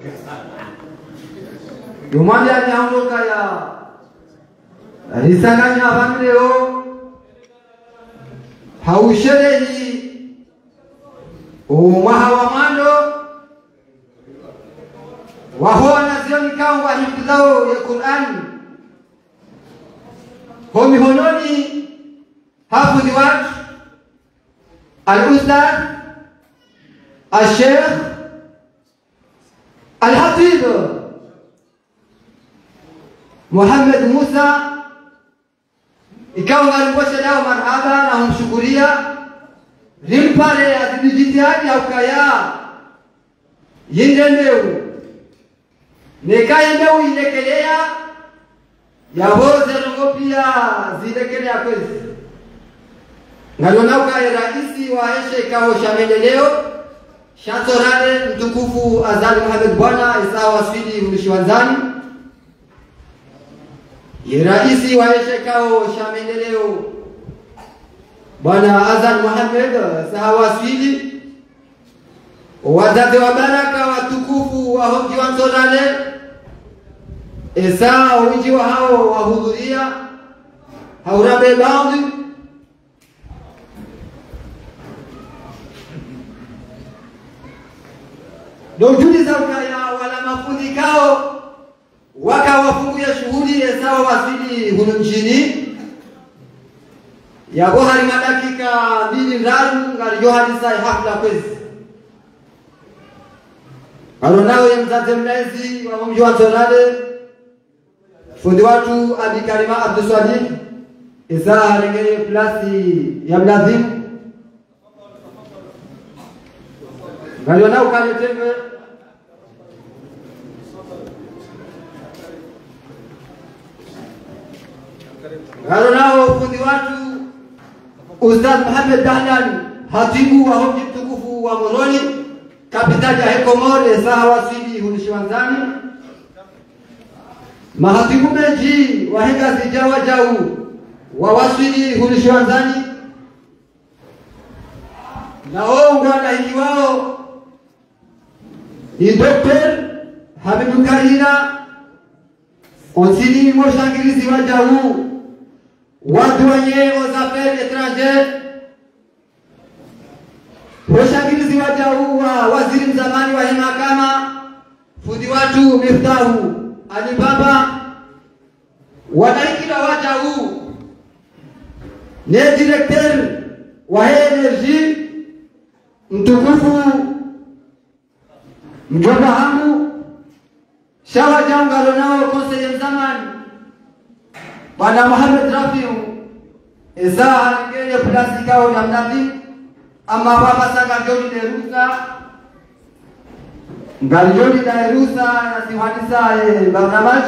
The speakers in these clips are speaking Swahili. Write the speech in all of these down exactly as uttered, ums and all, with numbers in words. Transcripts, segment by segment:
Yumani alianguka ya alisanganya abantu leo hausherehi umwaha wa mwando waho nazioni kao wahifadhao ya Qur'an ho mihononi hafudhi watu al-ustadh al-sheikh al-hafidh Muhammad Musa ikawa ngalingosha leo marhaba na humshukuria rimpale azidijitiani au kaya yindembeu nekaye mbeu ilekelea yahoze rongo pia zilekelea kwezi ngalona ukaye raisi wa eshe ikawa shamendeleo shatorane mtukufu Azali Muhammad Bwana Isa wasfidi ulishiwanzani Raisi wa Eshekao shamendeleo Bwana Azan Muhammad sahawasili wazazi wa baraka watukufu wa hoji wa Nzolale esa wingi wa hao wahudhuria haurabe baadhi dojudi za ukaya wala mafundi kao waka wafunguya shughuli sawa wasili huno mjini yabo hari madakika mbili ndaru ngari yohanisa hafla kwezi alonao ya mzazi mlezi wa mji wa Nzolale fundi watu Abi Karima Abduswalih isa rengere plasi ya mlazim ngari wanao kaletembe Nao fundi watu Ustadh Muhammad Dahlan hatibu wa hoji mtukufu wa Moroni kapitali ya Hekomore saa wasili hunishiwanzani mahatibu meji wa hega zijawa jau wa wasili hunishiwanzani na onga na hiki wao ni Doktor Habibu Karina onsini moshangirizi wa jau Wadouanier aux affaires étrangères Washangilizi wa jau wa waziri mzamani wa mahakama fundi watu Miftahu Alibaba wanaikila wa jau ne directeur wa energy mtukufu mjomba hangu shawa jangalo nao conseiller mzamani Bwana Muhammad Rafiu eza ngeye plastika au namnadi ama baba sanga jodi derusa ngali jodi derusa na siwadisa e barnamaj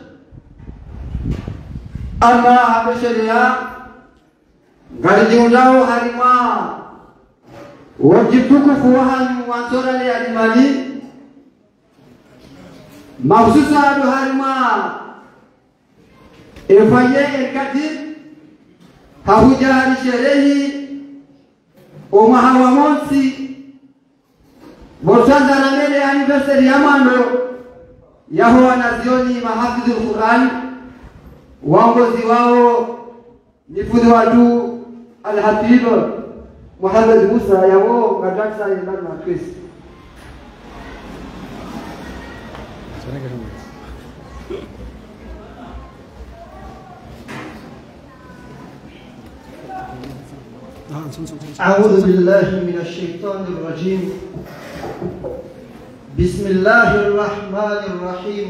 ama habesheria ngali jiundao harima wajitukufu wahanyu wansorale alimali mahsusa ado harima Efaye elkadir hahujari sherehi umahawa monsi Borsanda ramele anniversary ya mando yaho wanazioni mahafidhu Qur'an waongozi wao ni fundi watu Al-Hatib Muhammad Musa yaho kadaksa ibn Makris أعوذ بالله من الشيطان الرجيم بسم الله الرحمن الرحيم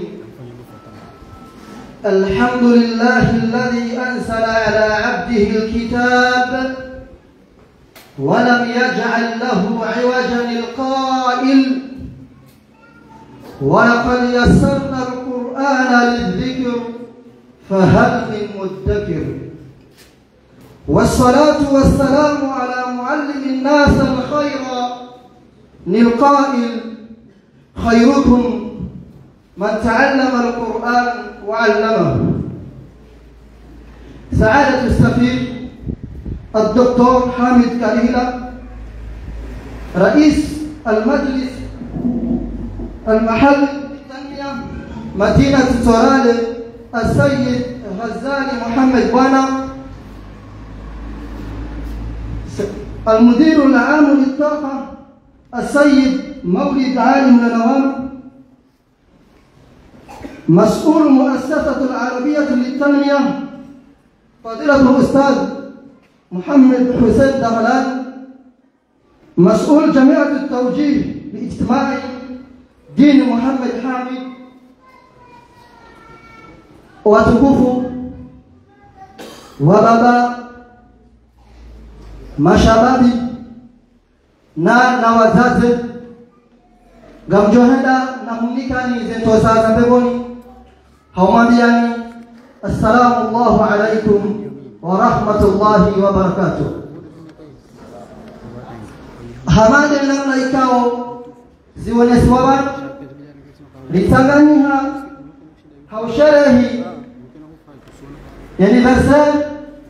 الحمد لله الذي أنزل على عبده الكتاب ولم يجعل له عوجا القائل ولقد يسرنا القرآن للذكر فهل من مدكر والصلاة والسلام على معلم الناس الخير للقائل خيركم من تعلم القرآن وعلمه سعادة السفير الدكتور حامد كليلة رئيس المجلس المحلي مدينة تورالي السيد غزالي محمد بوانا، المدير العام للطاقة السيد مولد علي منوان، مسؤول المؤسسة العربية للتنمية فضيلة الأستاذ محمد حسين دغلان، مسؤول جمعية التوجيه الاجتماعي دين محمد حامد، watukufu wa baba, mashababi na na wazazi gamjohenda na humnikani zento sasa mbegoni haumambiani assalamu Allahu alaikum wa rahmatullahi wa barakatuh. Hamade namna ikao ziwoneswa litanganiha hausherehi anniversaire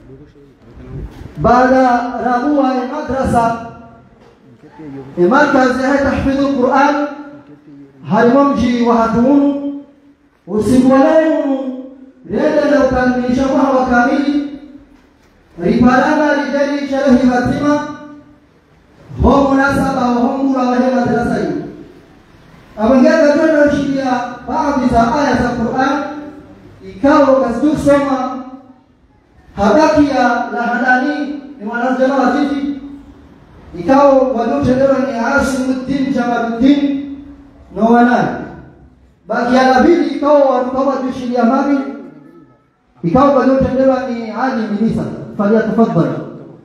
baada rabua ya madrasa ya markazi ya tahfidhu Qur'an halimamji wa hatunu usinguwalenu reda na ukamilisha kwa wakamili riparana lijali sherehi fatima ho munasaba ho mura wa madrasa hii abangeza tena shikia baadhi za aya za Qur'an ikawa kasoma habaki ya lahadani ni wanazana waziti ikawa waliotelewa ni Asimuddin Jamaluddin na wanani baki ya pili ikawa watukawa tushilia mami ikawa waliotelewa ni Ali Minisa. Faliyatafadhali.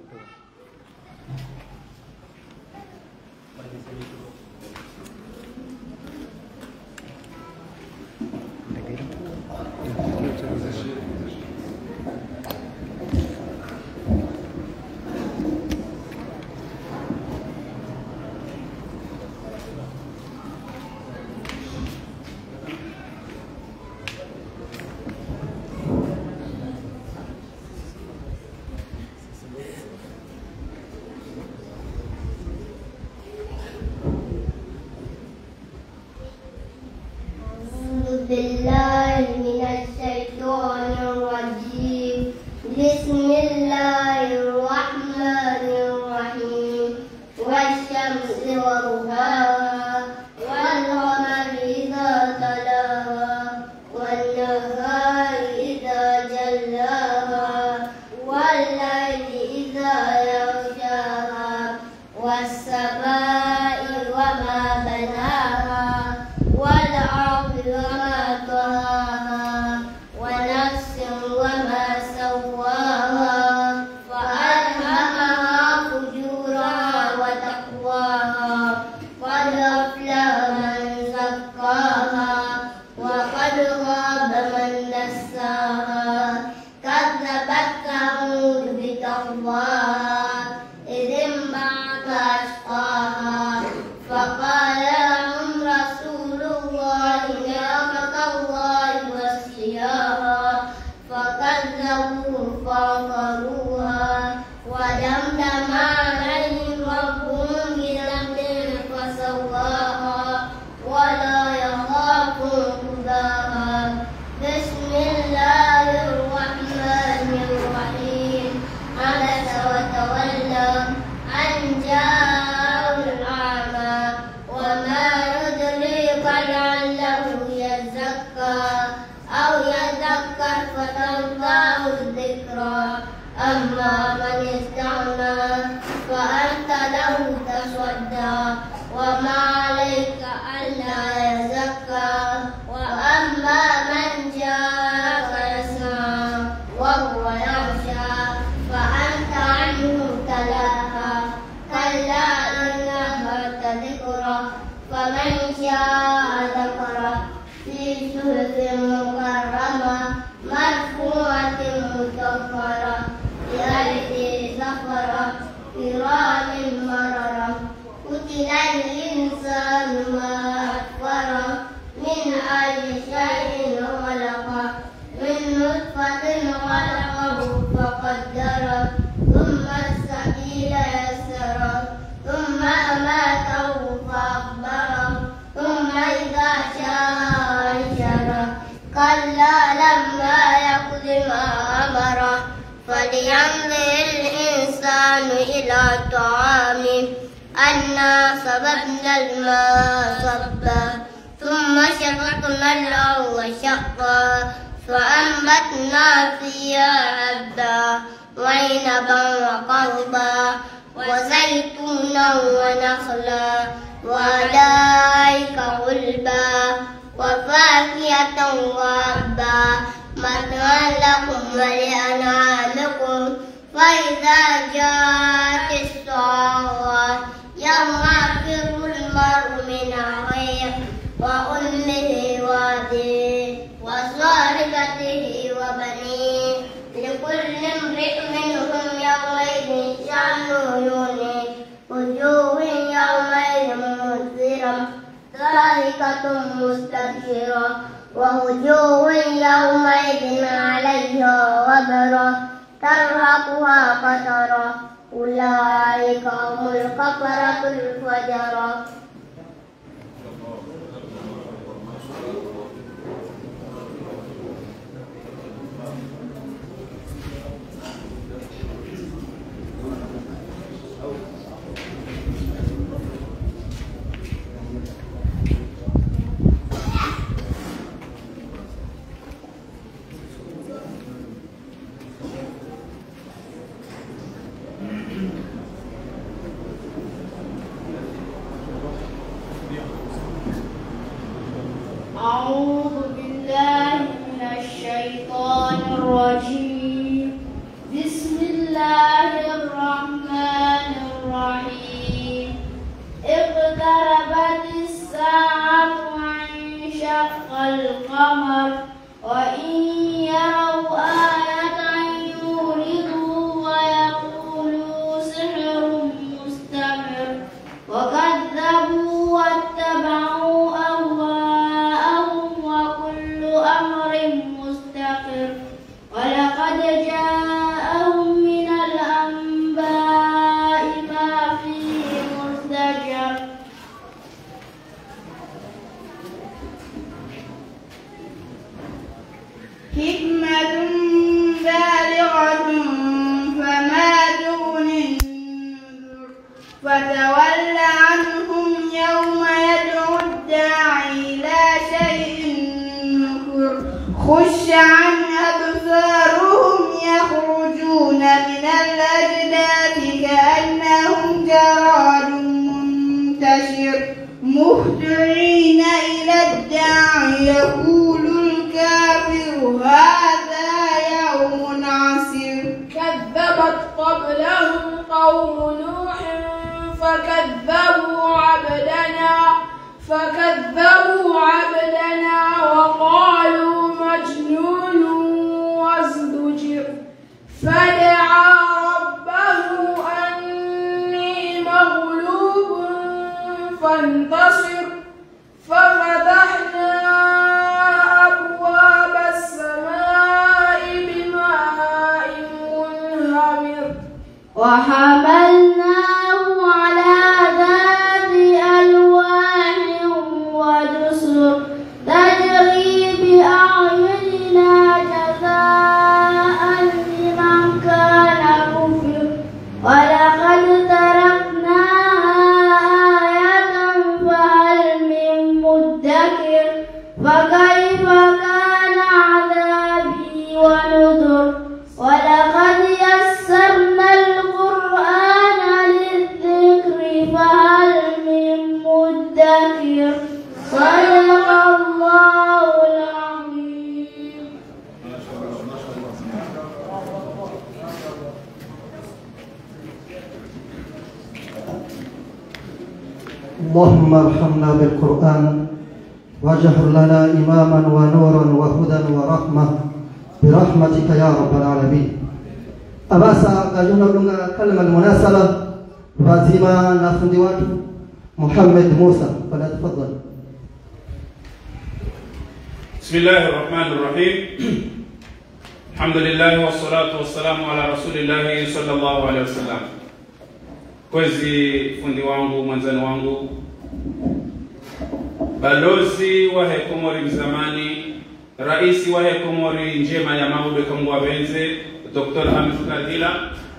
بالله من الشيطان الرجيم. بسم الله الرحمن الرحيم. والشمس وضحاها والقمر إذا تلاها والنهار إذا جلاها والليل إذا يغشاها والسماء وما بناها والأرض وما طهاها ونفس وما سواها فألهمها فجورها وتقواها قد أفلح من زكاها وقد خاب من دساها كذبت ثمود بتقواها إذ انبعث أشقاها فقال لهم رسول الله نعمة الله وسقياها فكذبوه فعقروها ودمدم عليهم ربهم بذنبهم فسواها ولا يخاف عقباها. بسم الله الرحمن الرحيم. عبس وتولى أن جاءه الأعمى وما يدريك لعله يزكى أو يذكر فتنفعه الذكرى. أما من استغنى فأنت له تصدى وما عليك ألا يزكى. وأما من جاءك يسعى وهو يخشى فأنت عنه تلاها كلا إنها تذكرى فمن شاء ذكره في صحف مكرمة مرفوعة مطهرة بأيدي سفرة كرام بررة. قتل الإنسان ما أكفره من أي شيء خلقه من نطفة خلقه فقدره ثم السبيل يسره ثم أماته فأقبره ثم إذا شاء أنشره فلينظر الإنسان إلى طعامه أنا صببنا الماء صبا ثم شققنا الأرض شقا فأنبتنا فيها حبا وعنبا وقضبا وزيتونا ونخلا وحدائق غلبا وفاكهة وأبا متاعا لكم ولأنعامكم فإذا جاءت الساعة يوم يفر المرء من أخيه وأمه وأبيه وصاحبته وبنيه لكل امرئ منهم يومئذ شأن يغنيه وجوه يومئذ مسفرة ضاحكة مستبشرة ووجوه يومئذ عليها غبرة ترهقها قترة أولئك هم الكفرة الفجرة. أعوذ بالله من الشيطان الرجيم. بسم الله الرحمن الرحيم. اقتربت الساعة وانشق القمر وإن يروا آية يورثوا ويقولوا سحر مستمر وكذبوا واتبعوا أهواءهم وكل أمر مستقر ولقد جاءهم من الأنباء ما فيه مزدجر حكمة بالغة فما تغني النذر فتول عنهم يوم يدعو الداعي إلى شيء نكر خش عن أبصارهم يخرجون من الأجداث كأنهم جراد منتشر مهطعين إلى الداعي يقول الكافر هذا يوم عسير. كذبت قبلهم قوم نوح فكذبوا عبدنا فكذبوا عبدنا وقالوا مجنون وازدجر فدعا ربه أني مغلوب فانتصر ففتحنا أبواب السماء بماء منهمر وحملناه على ذات ألواح ودسر تجري بأعيننا جزاء لمن كان كفر ولقد تركناها آية فهل من مدكر فكيف كان عذابي ونذر ولقد يسرنا القرآن للذكر فهل من مدكر صدق الله العظيم. اللهم ارحمنا بالقرآن واجعل لنا إماما ونورا وهدى ورحمة برحمتك يا رب العالمين. أباسا قالونا لنا كلمة المناسبة فاتما نافندوات محمد موسى فليتفضل. بسم الله الرحمن الرحيم. الحمد لله والصلاة والسلام على رسول الله صلى الله عليه وسلم. Kwezi fundi wangu mwanzani wangu balozi wa Hekomori mzamani raisi wa Hekomori njema ya maude kamwa benze Doktor Hamid Kadila,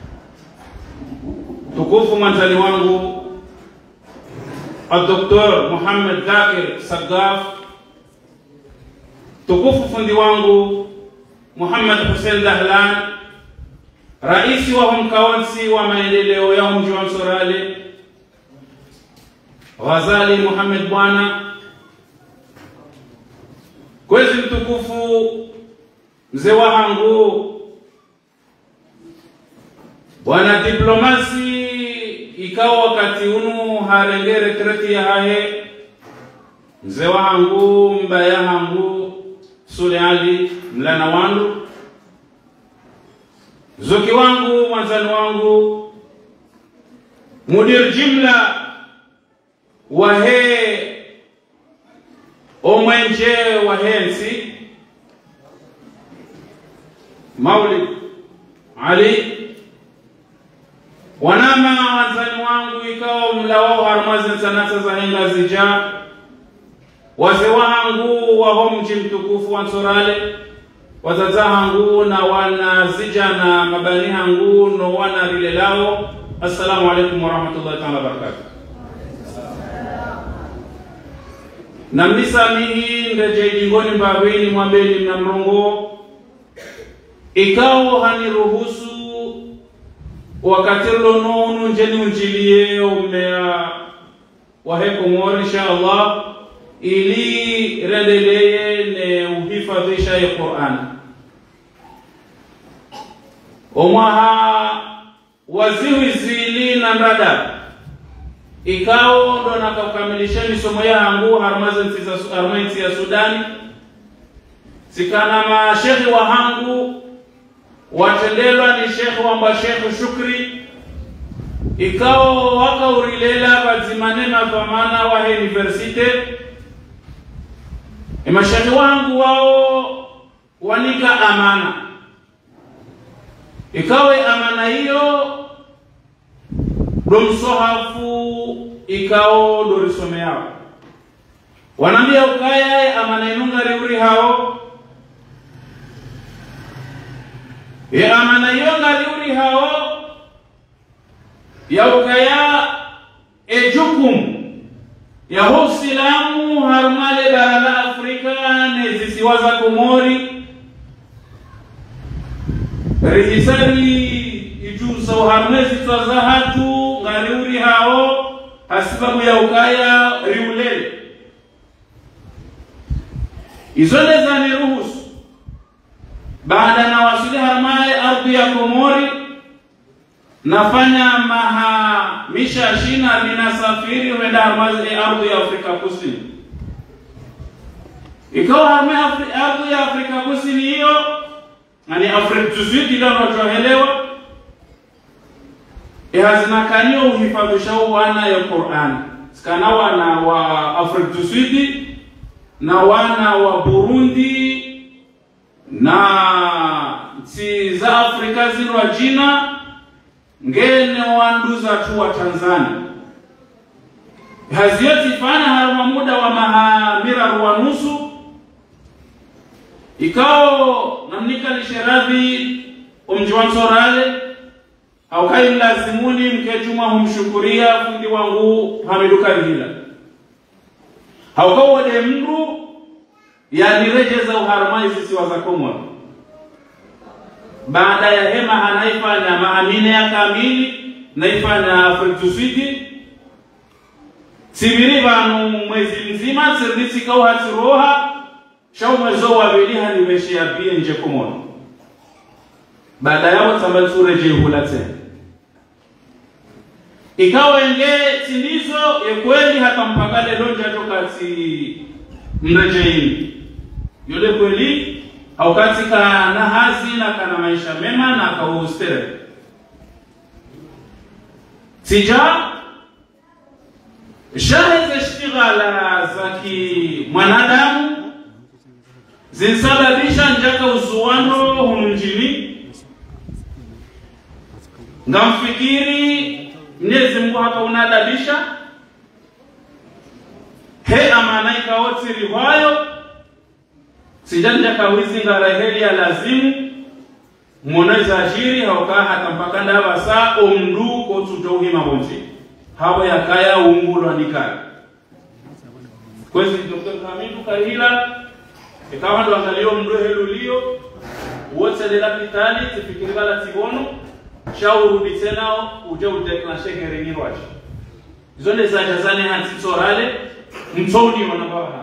tukufu mwanzani wangu Doktor Muhammad Dhakir Sagaf, tukufu fundi wangu Muhammad Hussein Dahlan, raisi wa mkaonsi wa maendeleo ya mji wa Msorale Ghazali Muhammad Bwana, kwezi mtukufu mzee wangu bwana diplomasi, ikawa wakati unu harenge retreti ya hahe mzee wangu mbaya hangu Sule Ali mlana wangu, zoki wangu mwanzani wangu mudir jimla wahe omwenje wahensi Maulid Ali, wanama wazani wangu ikawa mlawao harmazi sanata za henga zija, wase wangu wa mji mtukufu wa Msorale, wazaza hangu na wana zija na mabani hangu no wana rile lao. Assalamu alaikum wa rahmatullahi ta'ala wa barakatuh. Na mnisamihi ndeje jingoni mbawini mwambeni mna mrongo, ikawa haniruhusu wakati lononu njeni unjilie umea waheko mori inshallah, ili rendeleye ne uhifadhisha ya Qur'an. Omaha waziwi zili na mrada, ikao ndo nakakamilisha misomo yangu harmazi ya Sudani, sikana ma shekhi wa hangu watendelwa ni shekhi wamba Shekhi Shukri, ikao waka urilela bazimane mavamana wa universite. Ima shekhi wangu wao wanika amana, ikawe amana hiyo domsohafu ikao dorisome yao, wanambia ukaya amana inunga riuri hao, ya amana yonga riuri hao ya ukaya ejukum ya husilamu harmale barala Afrika nezisiwaza Komori rehisari ijusa uharmezi twaza hatu ngariuri hao hasibabu ya ukaya riulele izole za niruhusu baada na wasili harmale ardhi ya Komori, nafanya maha misha shina ninasafiri wenda harmale ardhi ya Afrika Kusini. Ikawa harmale ardhi ya Afrika Kusini hiyo nani Afrika Kusini ila unachoelewa ihazinakanio uhifadhisha wana ya Qur'an, sikana wana wa Afrika Kusini na wana wa Burundi na si za Afrika zinwa jina ngene wanduza tu wa Tanzania. Haziyoti fana haruma muda wa mahamira ruwanusu, ikao namnika lisheradhi umji wa Msorale au kai mlazimuni mkejuma humshukuria fundi wangu Hamidu Kadila haukao wade mru ya nirejeza uharamai sisi wazakomwa baada ya hema hanaifanya maamine ya kamili naifanya Afrika Kusini sibiri banu mwezi mzima servisi kau hatiroha shau mwezo wabili hanimeshi ya pia nje komono baada yao tambali sureje hulate ikawa enge sindizo ya kweli hata mpagale lonja toka si mrejeini yule kweli au katika na hazi na kana maisha mema na kaustere sija shahid ishtighala zaki mwanadamu zinsababisha njaka uzuwano humjini ngamfikiri Mwenyezi Mungu haka unadabisha he amana ikaoti riwayo sijanja kawizi ngaraheli ya lazimu mmoneza ajiri hauka hata mpaka ndaba saa omndu ko tutohima bonje hapo yakaya umbulo nikali kwezi Dr. Hamidu Kahila ikawa ndo angalio mndu helulio wote de la pitali tifikirika la tibono shaurudi tena uje udeklashe ngerengi rwaje zone za jazane hansi tsorale mtoni wanababa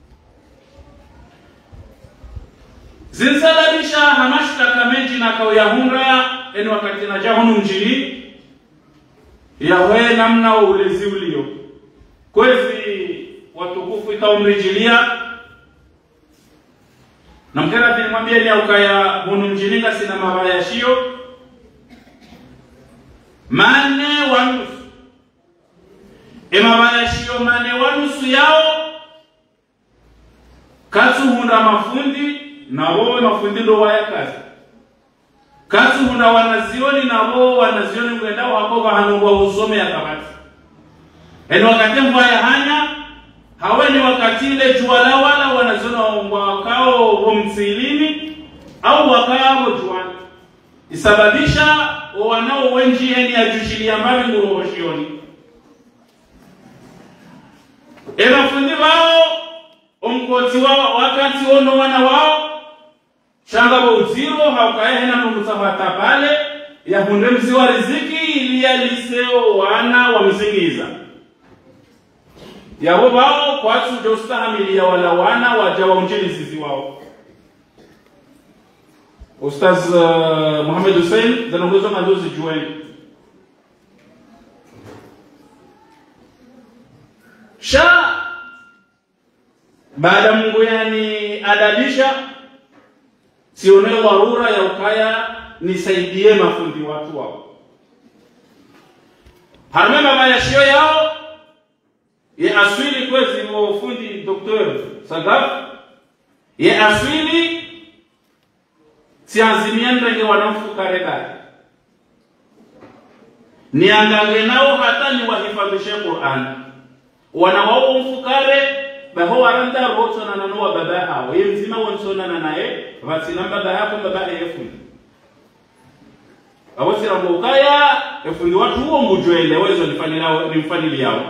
zinsalabisha hamashtaka menji na kwa yahunra eni wakati na jahunu mjini yawe namna ulezi ulio kwezi watukufu ikaumrijilia na mkera tinimwambia ni aukaya hunu mjininga sina mabaya shio mane wanusu e mabaya shio mane wanusu yao katu hunda mafundi na wao mafundi ndo waya kazi katu hunda wanazioni na wao wanazioni mwendao wako hanungwa usome ya kamati eni wakati mwa ya hanya haweni wakati ile juala wala wanaziona wakao humtsilini au wakao juani isababisha wanao wengi eni ya jushilia mbali nguruhoshioni ema fundi wao omkoti wao wakati ono wana wao shanga bo uziro haukae hena mkusafata pale ya hunde mzi wa riziki ili ya liseo wana wa mzingiza ya wao kwa watu ustahimilia wala wana wajawa unjili sisi wao Ustaz uh, Muhammad Hussein zanongozo mazozi jueni sha baada Mungu yani adabisha sione warura ya ukaya nisaidie mafundi watu wao harme mabaya shio yao ye aswili kwezi mfundi Doktor Sagaf ye aswili sianzimian renge wanamfukare kare niangange nao hata ni wahifadhishe Qur'an wana wao mfukare baho waranda roto na nanoa baba hao ye mzima wonsona na nae vatina baba hapo baba yefundi awosira mukaya efundi watu huo mujwele wezo nifanira nimfanili yao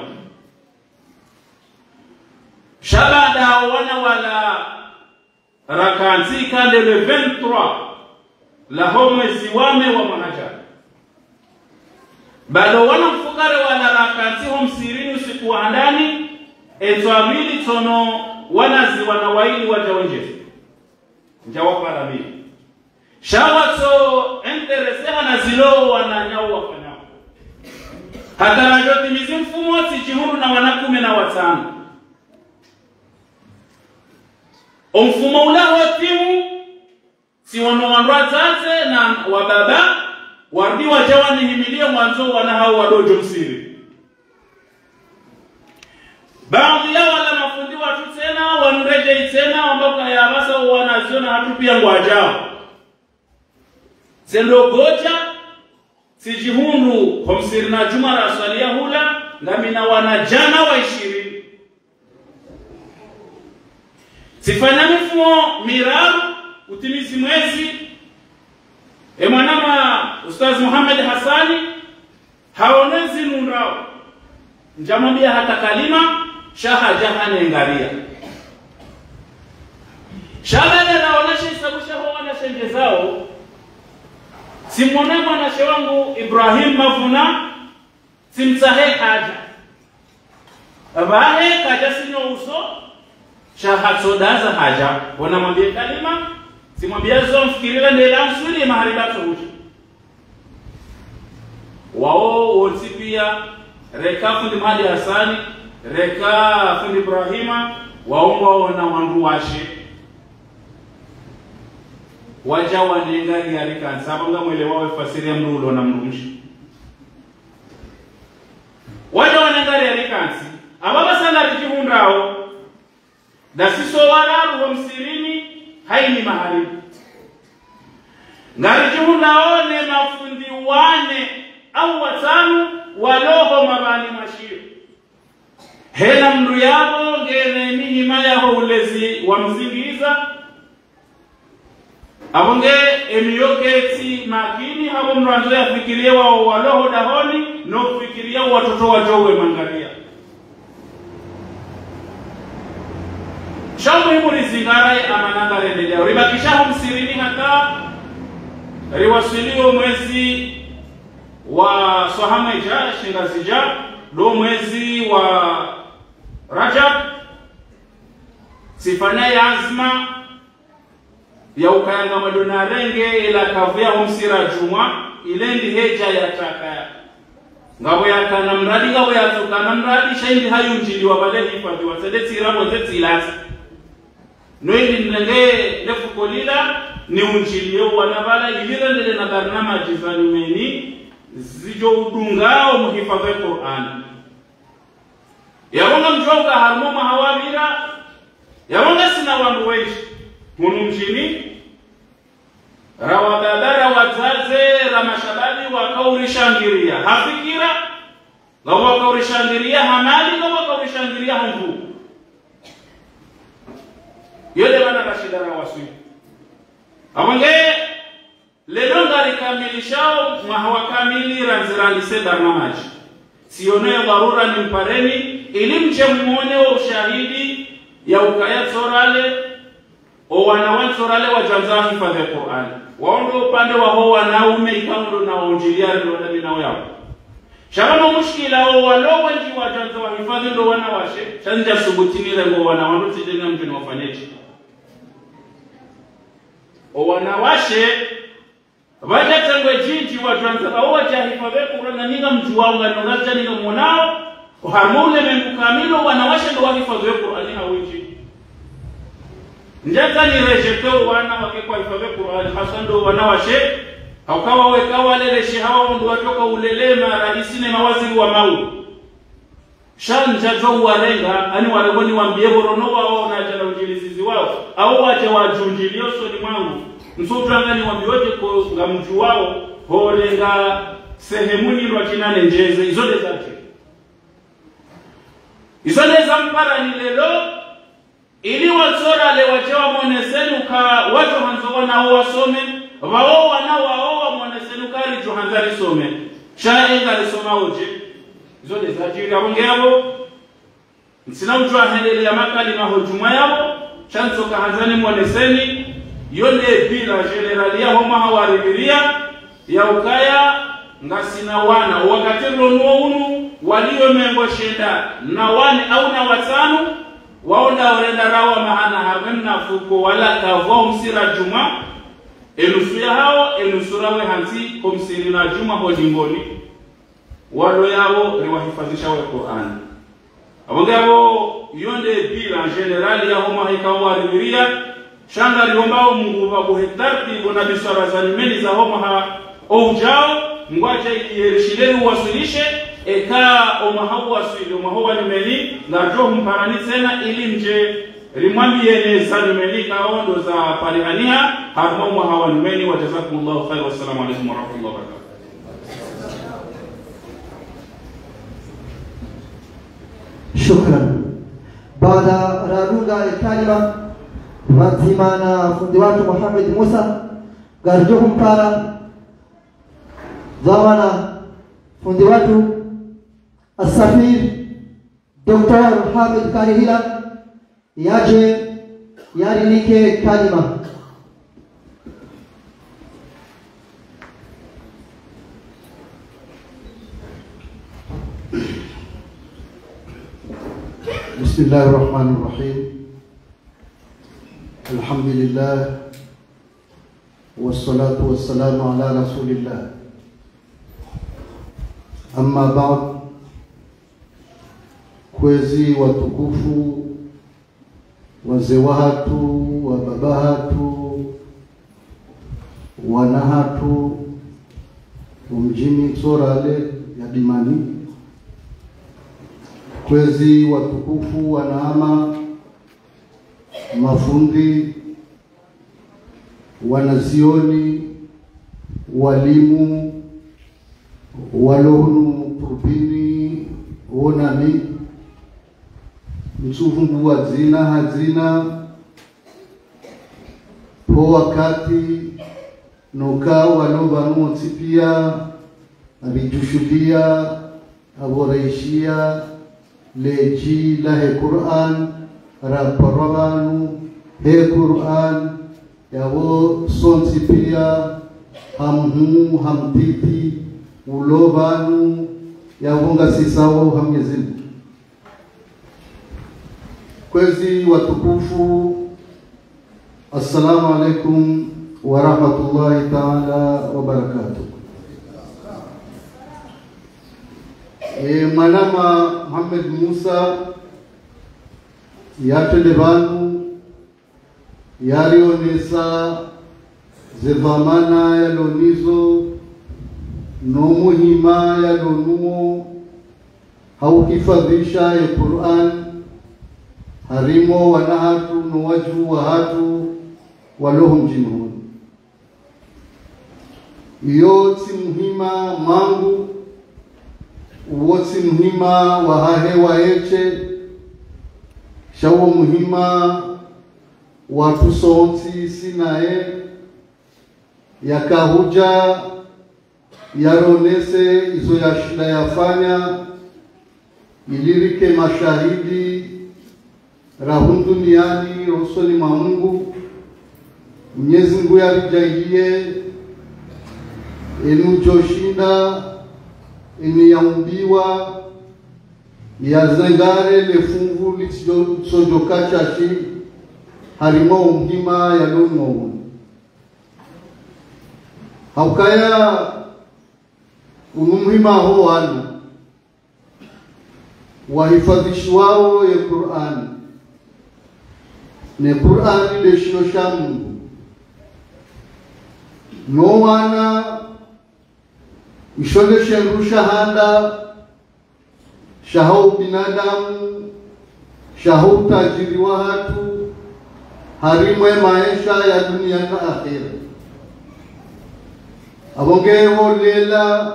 shabada wana wala rakanzi kale le vingt-trois la homezi wame wa manaja bado wana mfukare wala rakanzi homsirini usiku wa ndani etwamili tono wanazi wanawaili wajawenjezi njawa para mili shawato intereseha na zilo wananyao wafanyao hata rajoti mizimfumo sijihuru na wanakume na watano omfumo ula watimu si wanowanrua tate na wababa wardi wajawa nihimilia mwanzo wana hao wadojo msiri baadhi yao wala mafundi watu tena wanreje tena wambaka ya basa wanaziona hatu pia ngwajao sendo goja sijihundu homsiri na juma raswalia hula ngamina wanajana wa ishirini sifanya mifumo miraru utimizi mwezi e mwanama Ustaz Muhammad Hassani haonezi nundao njamambia hata kalima shaha jahane ngaria shabele naonesha isabusha ho wana shenje zao simone mwana shewangu Ibrahim Mavuna simsahe haja abahe kaja sinyo uso shaha sodaza haja wanamwambia kalima simwambia zo mfikirila ndela msuri maharibatu huja wao wote pia reka fundi Mahdi Hassani reka fundi Ibrahima waomba wana wandu washe waja wanenga yarika sabanga mwele wao fasiria mrulo na mrumshi waja wanenga yarika ababa sana rijihundao dasiso wararu wa msirini haini maharibu ngarijihundao ne mafundi wane au watano waloho mabani mashiro hela mndu yabo ngene ni himaya ho ulezi wa mzingiza abonge emiyoketi makini habo mranzo yafikiria wao waloho dahoni no kufikiria watoto wajowe mangalia shamu himu rizingara amananga rendelea ribakisha msirini hata riwasilio mwezi wa Swahama ija shingazija do mwezi wa Rajab sifanya ya azma ya ukayanga madona renge ila kavya humsira juma ile ndi heja ya takaya ngabo ya kana mradi ngabo ya tukana mradi shaindi hayu njili wa bale hifadhi wa sedeti rabo zeti ilasi noindi nenge nefukolila ni unjili yo wanabala ilirendele na barnama jizani meni zijo udungao muhifadhi Qur'an yawonga mjoga harmo mahawabira yawonga sina wandu weishi hunu mjini rawadadara wazaze ramashabali wakaurishangiria hafikira ngawo wakaurishangiria hamali ngawo wakaurishangiria hongu yode bana rashidara waswi amonge lelo ngari kamilishao mahawa kamili ranzirani se barnamaji sione dharura ni mpareni ili mche muone wa ushahidi ya ukaya sorale o wanawan sorale wajanza hifadhi Qur'an waondo upande wa ho wanaume ikaundo na onjilia ndo wana nao yao shabano mushkila o walowe ji wajanza wa hifadhi ndo wanawashe chanja subutini lengo wanawando tijena mjini wafanyechi o wanawashe Waja tangwe jinji wajanza bawa hifadhi Qur'an na ninga mjuwao nganogacha ninga mwanao uhamule membukamilo wanawashe ndo wahifadhi Qur'an hawinji njaka ni rejeto wana wakekwa hifadhi Qur'an hasa ndo wanawashe haukawa wekawa lele shehawa ndo watoka ulelema rahisine mawaziri wa mau shanja jo warenga ani waregoni wambie borono wao na jana ujilizizi wao au waje wajunjilio soni mwangu msutanga ni wambioje ko ngamju wao horenga sehemu ni rwakinane njeze izode zake izode zampara ni lelo ili watsora le wajewa monesenu ka watu hanzo na wasome wao wana wao monesenu kali johanzari some shaenga lisoma oje izode zajiri abongebo nsina mjua hendele ya makali na hojuma yao chanzo ka hanzani moneseni yole bila generali ya homa hawaribiria ya ukaya ngasina wana wakati rono unu walio mengo shenda na wani au na watano waonda orenda rawa mahana hamna fuko wala kavwa msira juma enusu ya hao enusurawe hansi kumsiri na juma hojingoni walo yao riwahifadhisha wa Qur'an abongabo yonde bila generali ya homa hikawaribiria shanga liombao Mungu babu hetarti na bisara za nimeni za homa ha ojao ngwaje ikierishileni wasilishe eka omahabu wasili omahabu nimeni ngajo mparani tena ili nje rimwambie ne za nimeni kaondo za palihania harmo hawa nimeni wa jazakumullahu khair wassalamu alaykum wa rahmatullahi wa barakatuh. Shukran. Baada radunga kalima Watimana fundi watu Muhammad Musa garjuhu mpara zamana fundi watu Asafir Doktor Hamid Karihila yaje yarinike kalima. Bismillahir Rahmanir Rahim. Alhamdulillah wassalatu wassalamu ala rasulillah. Amma ba'd, kwezi watukufu, wazee watu, wababahatu, wanahatu umjini Sorale ya Dimani, kwezi watukufu, wanaama, mafundi, wanazioni, walimu, walonu turbini, onami, msuvungu hazina hazina, po wakati noka waloba nuotsi pia abijushudia aboraishia leji la he Qur'an raparabanu he Qur'an yabo sonsi pia hamhu hamtiti ulobanu yabonga sisao hamyezimu. Kwezi watukufu, assalamu alaikum wa rahmatullahi ta'ala wa barakatuh. E manama Muhammad Musa yatelebanu yarionesa zevamana yalonizo no muhima yalonumo hauhifadhisha ya Qur'an harimo wanahatu no waju wa hatu walohum jinun iyo si muhima mangu uwotsi muhima wahahe waeche shawo muhima watu sonti sinae yakahuja yaronese izo yashida yafanya ilirike mashahidi rahun duniani rosoni mwa Mungu Mwenyezi Mungu yarijaiye enu joshinda eni yaumbiwa yazengare lefungu litsojoka chashi harimo umhima yalono haukaya umhima ho wana wahifadhishi wao ya Qur'an ne Qur'an de shoshamu no wana ishole shenru shahada shahau binadamu shahau tajiri wa hatu harimwe maisha ya dunia na akhira abongeho lela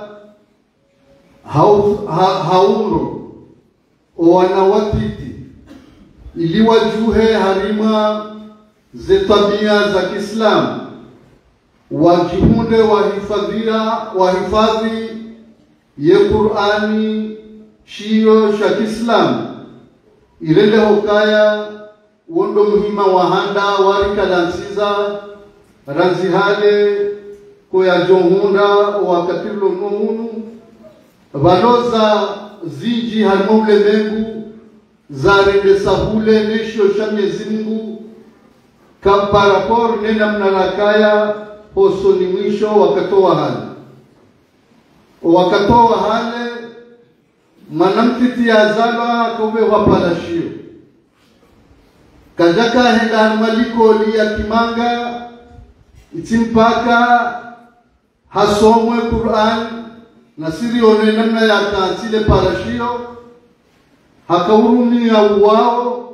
hau ha, haundo wanawatiti ili wajuhe harima zetabia za Kiislamu wajihunde wahifadhia wahifadhi ye Qur'ani shio sha Kiislamu ilele hokaya wondo muhima wahanda warikalansiza razihale koya johunda wakatilo nomunu baloza zinji harmule mengu zarende sahule nesho sha Mwenyezi Mungu kamparapor nena mnarakaya hoso ni mwisho wakatoa hali wakatoa hali manamtiti azaba kobe waparashio kajaka henda maliko liya kimanga itimpaka hasomwe Qur'an nasiri one namna ya kansile parashio hakaurumi ya uwao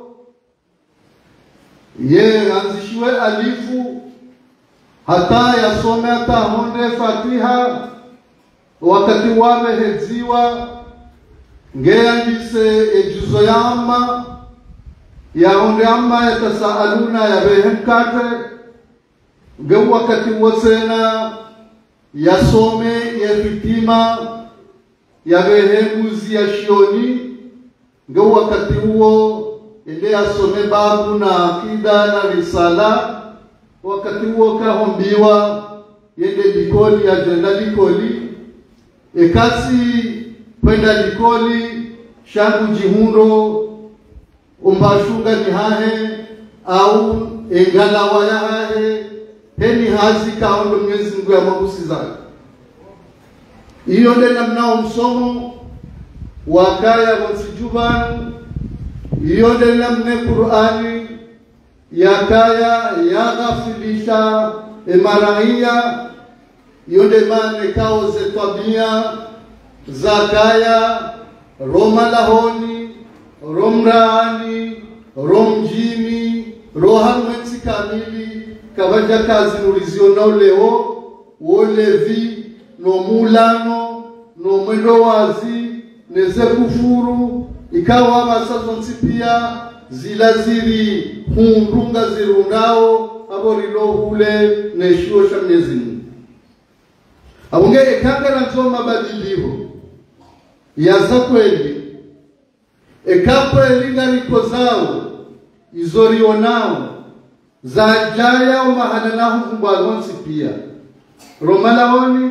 ye anzishiwe alifu hata yasome hata honde Fatiha wakati wawe heziwa ngeandise ejuzo yama ya honde amma yatasaaluna ya behemkate nge wakati wosena yasome yefitima ya behemuzi ya shioni nge wakati huo ende yasome babu na akida na risala wakati huo kahombiwa yende likoli ya jenda likoli ekasi kwenda likoli shangu jihundo umbashunga ni hahe au engalawa ya hahe heni hazi kaondo Mwenyezi Mungu ya mabusi zake iyo nde namnao msomo wakaya wonsijubanu iyo nde namne Qur'ani yakaya yaghafilisha emaraia yonde mane kao zetabia zakaya roma lahoni romrani romjini rohamweti kamili kabaja kazi nuliziona leo wolevi no mulano no mwendo wazi neze kufuru ikawa masazo nsipia zilaziri hundunga zirunao korilo ule neshuo sha Mwenyezi Mungu. Abunge ekanga na nzoma badiliho yaza kweli ekapo elinga liko zao izorionao za jaya umahananahu kumbalonsi pia Romalawoni,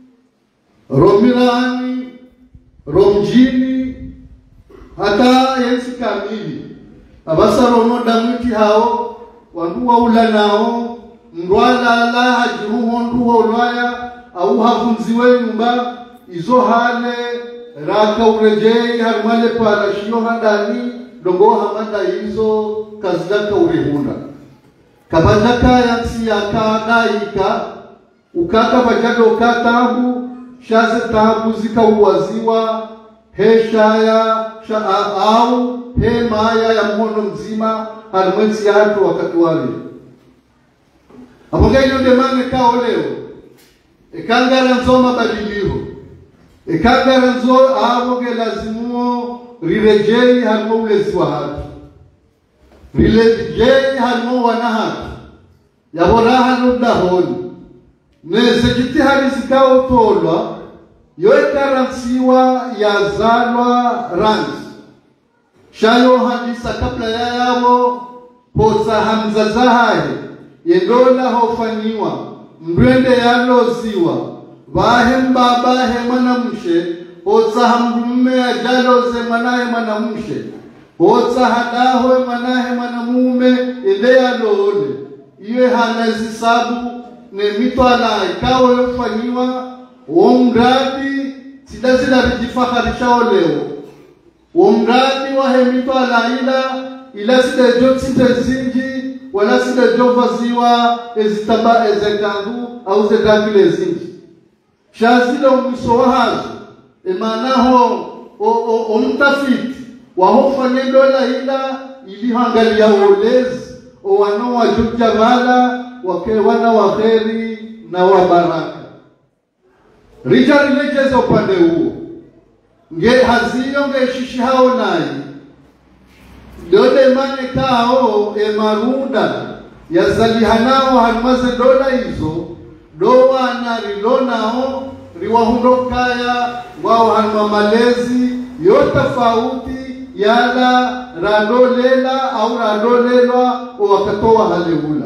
Romilani, Romjini, hata yensi kamili. Abasa rono damuti hao, wanduwa ula nao, mrwala la hajiruho nduwa ulaya, au hafunziwe nyumba, izo hale, raka urejei, harumale parashio handani, dongo hamada hizo, kazidaka urehunda. Kabajaka yansi yaka daika, ukaka bajado ukatabu, shaze tabu zika uwaziwa, he shaya, sha au, he maya ya mhono mzima, halimwensi ya hatu wakati wale. Aponga ino demane kao leo, ekangara nzoma badiliho, ekangara nzo awoge lazimuo, rirejei halimo ulezi wa hatu. Rirejei halimo wanahatu, yaboraha nudahoni. Neze jitihari zikao tolwa, yoe karansiwa ya zalwa ranzi. Shayo hadisa kabla ya yawo, posa hamza zahaye, yendola hofaniwa, mbrende yalo ziwa, vahe mbabahe manamushe, posa hamrume ya jalo ze manahe manamushe, posa hadahoe manahe manamume, ile yalo ole, iwe hanazisabu, ne mitwala ikawa yofanywa omradi sida sida bijifaharisha oleo omradi wa hemitwala ila ila sida jotsi zinji wala sida jovaziwa ezitaba ezekandu au zedakile zinji shazilo mwiso hazo emanaho omtafiti wahofanye dola ila ilihangalia olezi o wanoa jujabala wake wana waheri na wabaraka. Richard lejeza upande huo. Nge haziyo nge shishi hao nai. Dode mane kao emaruda ya zalihanao halmaze dola hizo. Doa na rilonao riwahundokaya wao halma malezi yotafauti yala randolela au randolelwa o wakatoa halehula.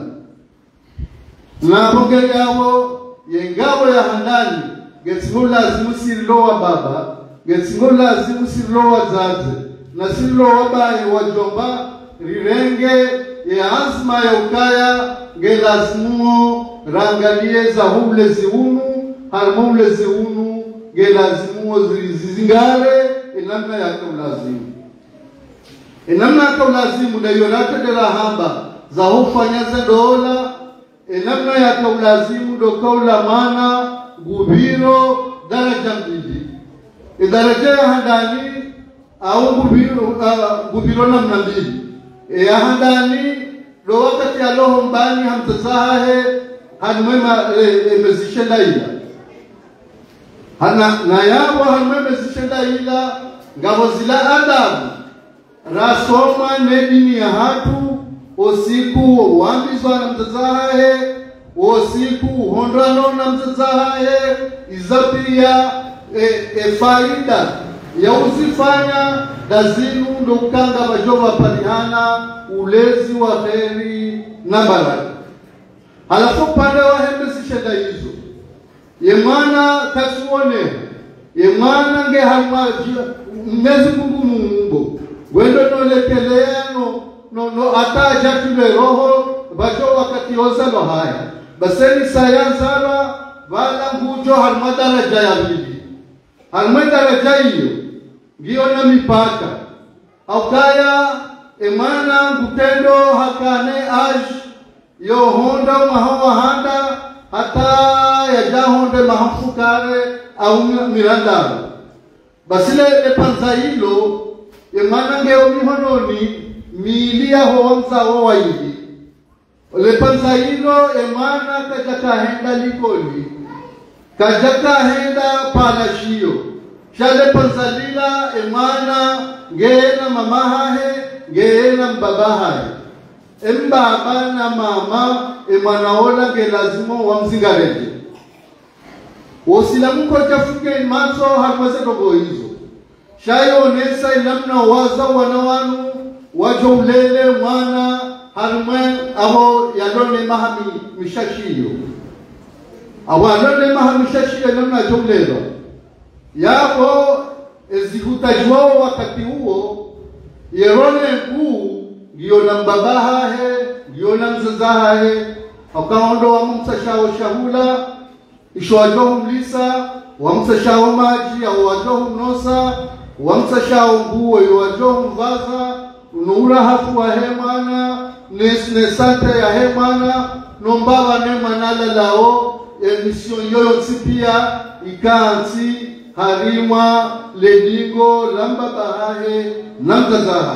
Na bonge yao yengawo ya handani getsingola lazimu sirlowa baba getsingola lazimu sirlowa zaze na sirlowa bae wajomba rirenge ya azma ya ukaya ngelazimu rangalie za hule ziunu harmule ziunu ngelazimu zizingare enamna ya kaulazimu enamna ya kaulazimu na yorate de la hamba za hufanyaza dola enamna ya kaulazimu do kaula mana gubiro daraja mbili e daraja ya handani au gubiro uh, gubiro namna mbili e ya handani do wakati aloho mbani hamtazahe hanumema e, e, mezishenda ila hana na yabo hanumema mezishenda ila ngabo zila adabu rasoma nedini ya hatu osiku wambizwa na mtazahae osiku hondrano na mtazahae izapia e, e faida ya uzifanya dazinu ndokanga bajova palihana ulezi wa kheri na baraka. Halafu pande wa hembe sishenda hizo ye mwana kasuone ye mwana nge halma mezi kungu mumbo wendo nolekelea no no no ataja tule roho bacho wakati ozalo haya baseni sayanzara wala ngujo halmadara jaya bidi halmadara jayo ngiyo na mipaka aukaya emana ngutendo hakane aj yo honda mahawa handa hata ya jahonde mahamfukare au miranda basile epanza hilo emana ngeo mihononi milia hoonza wa hivi lepanza hilo emana kajaka henda likoli kajaka henda palashio shale panzalila emana ngena mamahahe ngena mbabahahe embaba na mama emwanaola ge lazima wamzingareje wosilamu ko chafuke imaso harweze dogo hizo shayo nesa ilamna waza wana wanu wajo ulele mwana harmwe abo yalone mahami mishashiyo abo yalone mahami mishashiyo namna jumlelo yabo ezihutajwao wakati huo yerone kuu ndio nambabaha he ndio namzazaha he akaondo wa msashao shahula ishwajo mlisa wa msashao maji au wajo mnosa wa msashao nguo wajo mvaza nura hafu wa hemana nesne sante ya hemana nombaba ne manala lao emission yoyo tsipia ikansi harimwa ledigo lamba bahahe namzazaha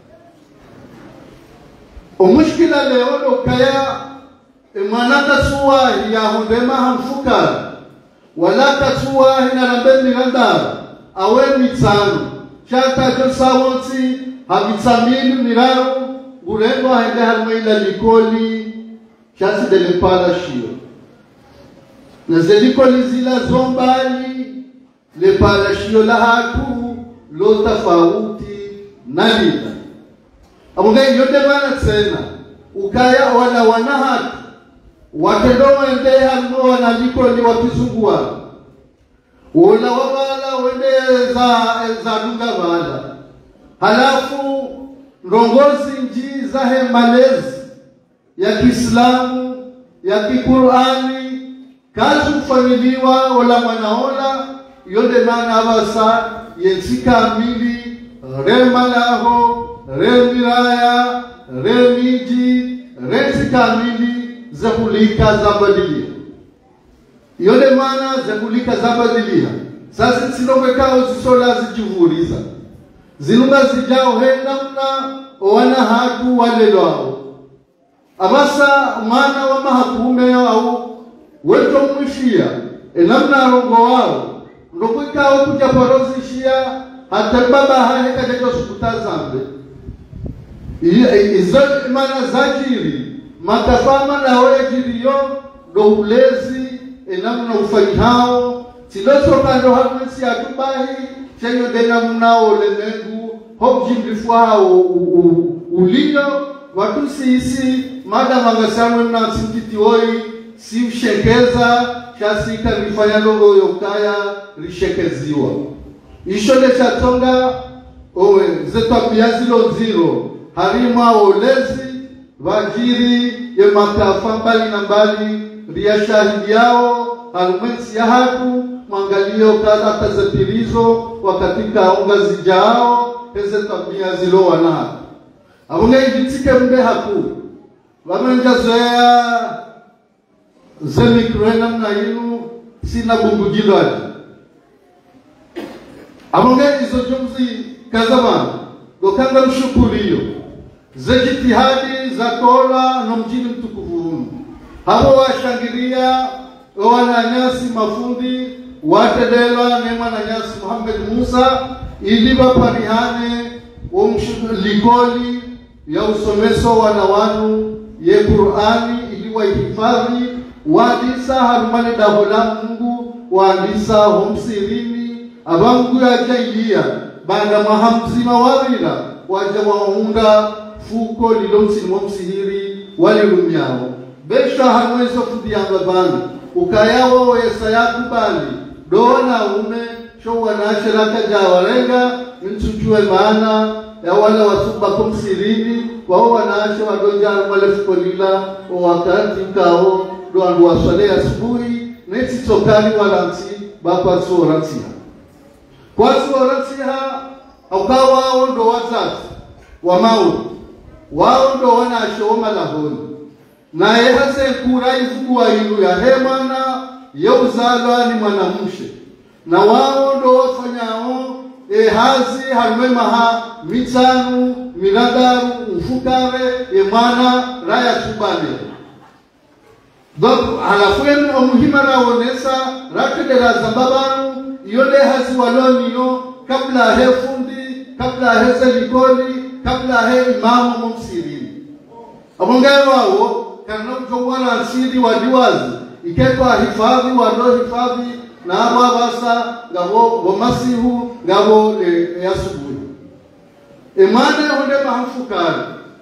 umushkila leo lokaya emanata suwa ya hundema hamfukara wala tasuwa hina rambeni randara awe mitsano chata josawonsi habitsamini miraro gurengo hende halmaila likoli chasi delempala shio na zelikoli zila zombali le palashio la hatu lo tafauti na lila amungai yote wana tsena ukaya wala wanahatu watendo wende halmo wanalikoli wakizungua wala wabala wende za za dunga wala halafu ndongozi nji za malezi ya Kiislamu ya Kiqur'ani kazi kufanyiliwa wala mwanaola yonde mana abasa yensika mili remalaho remiraya remiji rensika mili zakulika zabadilia yonde mana zakulika zabadilia sasa sinongekao zisola zijivuriza zilunga zijao hendamna wana hatu walelwao abasa mwana wa mahakume au weto mwishia enamna rongo wao ndokwikao kuja porozishia hata baba hahe kajeto sukutazambe izo mana zajiri matafama na oe jiriyo do ulezi enamna ufanyihao silosoka ndo hakwesi atubahi chenyo dena mnao ulemengu hop jimrifuao ulio watu sisi mada mangasamwe mna simtiti oi si ushekeza chasika rifanya longo yokaya rishekeziwa ishole chatonga owe zetu biazilo zero harima olezi vajiri ye makafa mbali na mbali ria shahidi yao alumwensi ya hatu mwangalio kaza tazatirizo wakatika unga zijao heze tabia zilo wana abunge jitike mbe haku wamenja zoea zemi krena mna inu sina bungu jilaji abunge izo jumzi kazama gokanga mshukuriyo ze jitihadi za tola na mjini mtukufu hapo washangilia wananyasi mafundi watedelwa nema na nyasi Muhammad Musa iliba parihane umshulikoli ya usomeso wanawanu ye Qur'ani iliwa ihifadhi wadisa harumane dahola Mungu wadisa homsirini abangu ya jailia baada mahamzima wawila waja waunga fuko lilomsi mwamsihiri walirumiao besha hanwezo fudianga bani ukayawo yesa yakubali dona ume sho wanasheraka jawalenga mtuchue maana ya wale wasuba kumsirini wao wanashe wadonja wale fukolila wakati ukao doandu waswale asubuhi neti tokani walansi bapa suoransiha kwa suoransiha ukawa wao ndo wazazi wa maudi wao ndo wanashe wamalahoni na ehase kura ifuwa ilu ya hemana yeuzalwa ni mwanamushe na wao ndo wafanyao ehazi harumemaha mitanu miradaru ufukare emana raya tubane dobu halafueni omuhima raonesa rakidera zambabaru yole hazi waloniyo kabla hefundi kabla heze likoli kabla he imamu mumsirini Abongayo wao kana mjongwana asiri wadiwazi iketwa hifadhi wado hifadhi na aba basa ngabo bomasihu ngabo le yasubuhi emane honde mahfukari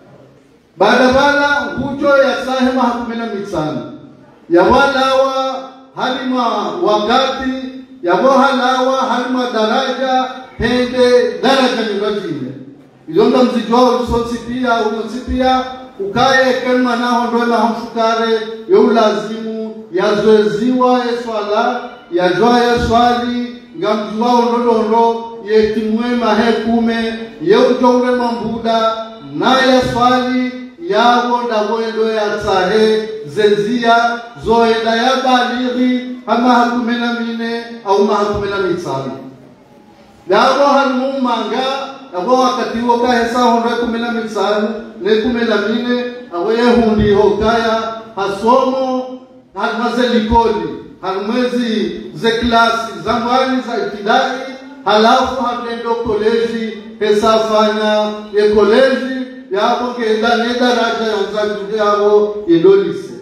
baada bala ngujo ya sahema hakumena mitsana ya walawa halima wakati ya bohalawa halima daraja hende daraja nyingine izonda mzijwa usonsipia unosipia ukaye kema na hondoe mahfukare yo lazimu yazoeziwa eswala yajwa eswali ngamjwa ondondo yetimwe mahekume yeujongwe mambuda na yaswali yabo ndabwendo ya tsahe zenzia zoenda ya balighi ama hakumena mine au mahakumena mitsani yabo halu manga abo wakati woka hesa hondo kumena mitsani ne kumena mine awe hundi hokaya hasomo halmaze likoli halmwezi ze klasi zamani za ibtidai halafu hadendo koleji hesa fanya ye koleji yabo kenda ne daraja yanza yabo idolise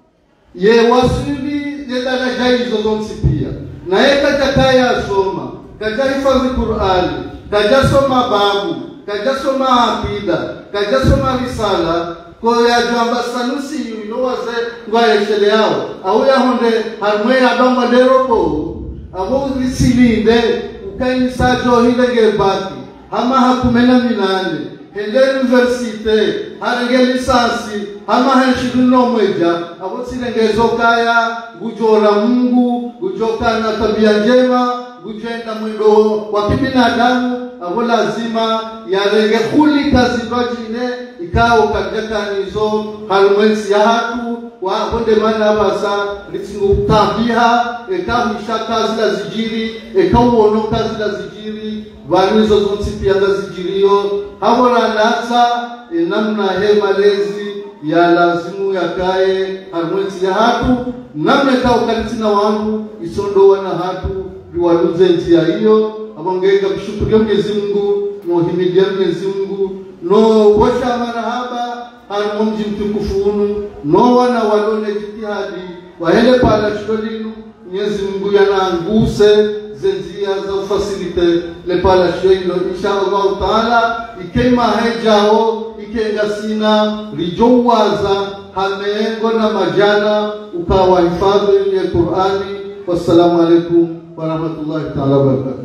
ye wasuli ye daraja hizo zonse pia na yeka takaya soma kaja hifadhi Qur'ani kaja soma babu kaja soma akida kaja soma risala ko ya jamba sanusi yuno wase ngwaye shele yao au ya honde harmwe adonga deropo abo risilinde ukainsa jo hidege baki hama hakumena minane hende universite harenge lisansi hama henshiduno mweja abo silengezo kaya gujora Mungu gujoka na tabia njema gujenda mwendo wa kibinadamu abo lazima yarenge khuli kazi dojine ikao kajakanizo halwensi ya hatu wa honde mana basa litsingu tabiha ekahisha kazi la zijiri ekauono kazi la zijiri vanizo zonsi pia la zijirio habora nasa namna he malezi ya lazimu yakae halwensi ya hatu namna kao kalitina wangu isondo wana hatu liwaluze njia hiyo abongeka kushukuru Mwenyezi Mungu no himidia Mwenyezi Mungu no washa marahaba hanu mji mtukufunu no wana walone jitihadi waende pala shodinu Mwenyezi Mungu yanaanguse zenzia za facilite le pala shoilo inshallah taala ikema hejao ikenga sina rijowaza hamengo na majana ukawa hifadhi ya Qur'ani. Wassalamu alaikum wa rahmatullahi ta'ala wa barakatuh.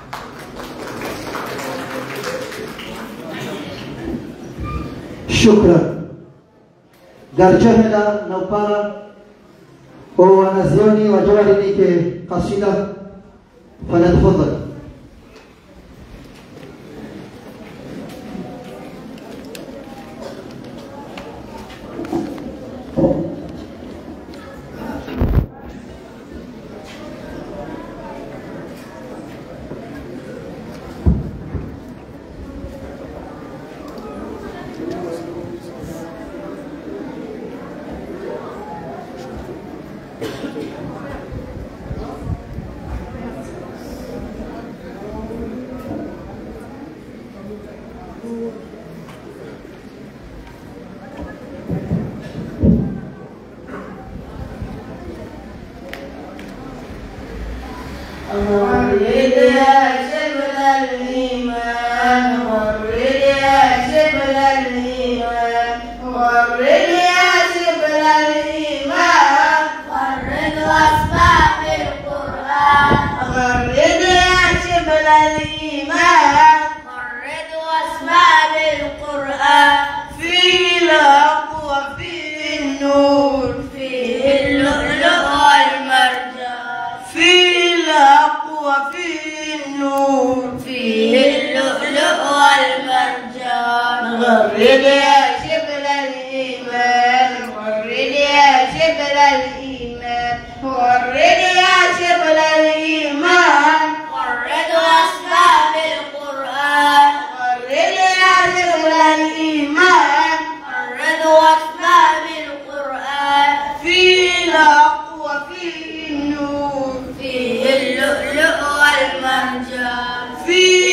Shukran. Garjahela na upara wa wanazioni wa jawali nike kasida falatafadhali.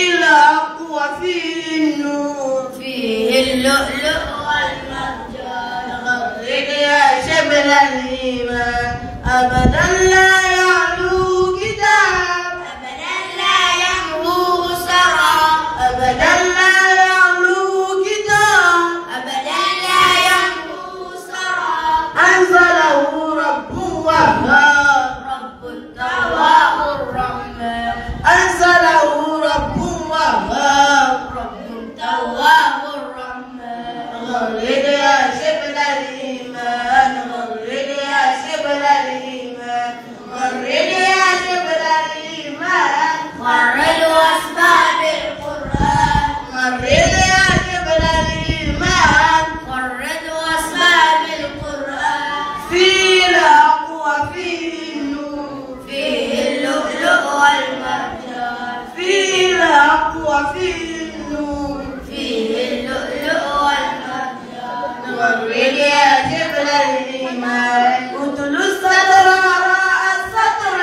اللؤلؤ والمرجان الإيمان أبدا لا يعلو كتاب أبدا لا يعلو سراب أبدا لا يعلو كتاب أبدا لا يعلو سراب أنزله رب وهاب رب التواب الرحمن أنزله رب وهاب رب التواب الرحمن غرد يا شبل الإيمان غرد يا شبل الإيمان غرد يا شبل الإيمان غرد واسباب القرآن غرد يا شبل الإيمان غرد واسباب القرآن فيه الأقوى فيه النور فيه اللؤلؤ والمرجان فيه الأقوى فيه النور فيه اللؤلؤ والمرجان غرد يا جبل الإيمان اتل السطر وراء السطر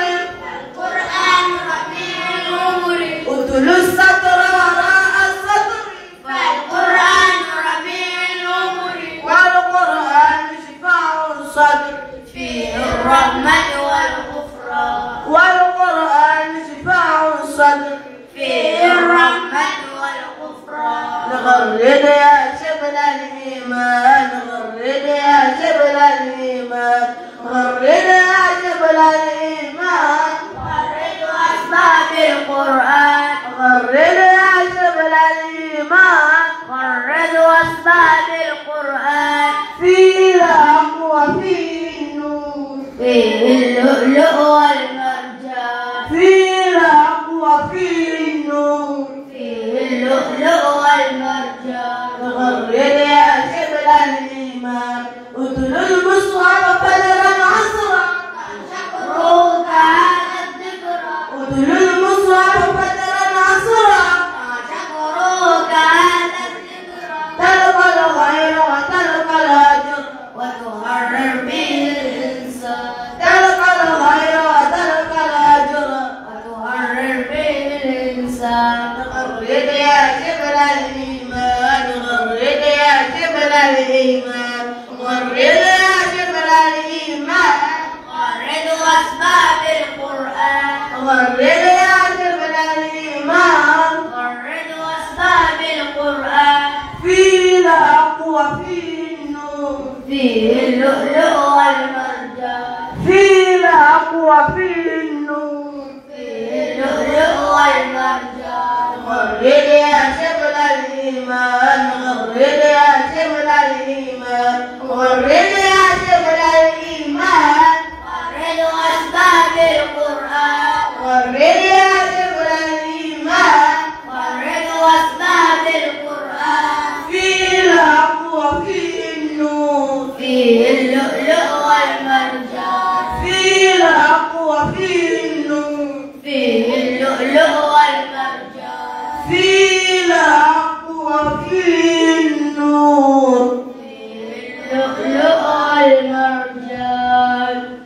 القرآن ربيع الأمور اتل السطر وراء السطر فالقرآن ربيع الأمور والقرآن شفاء الصدر فيه الرحمة والغفران والقرآن شفاء الصدر فيه الرحمة والغفران غرد يا شبل الإيمان غرد يا شبل الإيمان غرد يا شبل الإيمان غرد واسباب القرآن غرد يا شبل الإيمان غرد واسباب القرآن فيه الأقوى فيه النور فيه اللؤلؤ والمرجان فيه الأقوى فيه النور فيه اللؤلؤ والمرجان غرد يا شبل الإيمان اتل المصحف بدلا عصرا شكروك هذا الذكرى اتل المصحف بدلا عصرا شكروك هذا الذكرى تلقى الخير وتلقى الأجر وتحرر به الإنسان تلقى الخير وتلقى الأجر وتحرر به الإنسان غرد يا شبل الإيمان غرد يا شبل الإيمان غرد يا شبل الإيمان غرد واسباب القرآن غرد يا شبل الإيمان غرد واسباب القرآن فيه الأقوى فيه النور فيه اللؤلؤ والمرجان فيه الأقوى فيه النور فيه اللؤلؤ والمرجان غرد يا شبل الإيمان غرد يا شبل الإيمان غرد يا شبل الإيمان غرد واسباب القرآن غرد يا شبل الإيمان غرد واسباب القرآن فيه الأقوى فيه النور فيه اللؤلؤ والمرجان فيه الأقوى فيه النور فيه اللؤلؤ والمرجان فيه الأقوى فيه النور فيه اللؤلؤ والمرجان.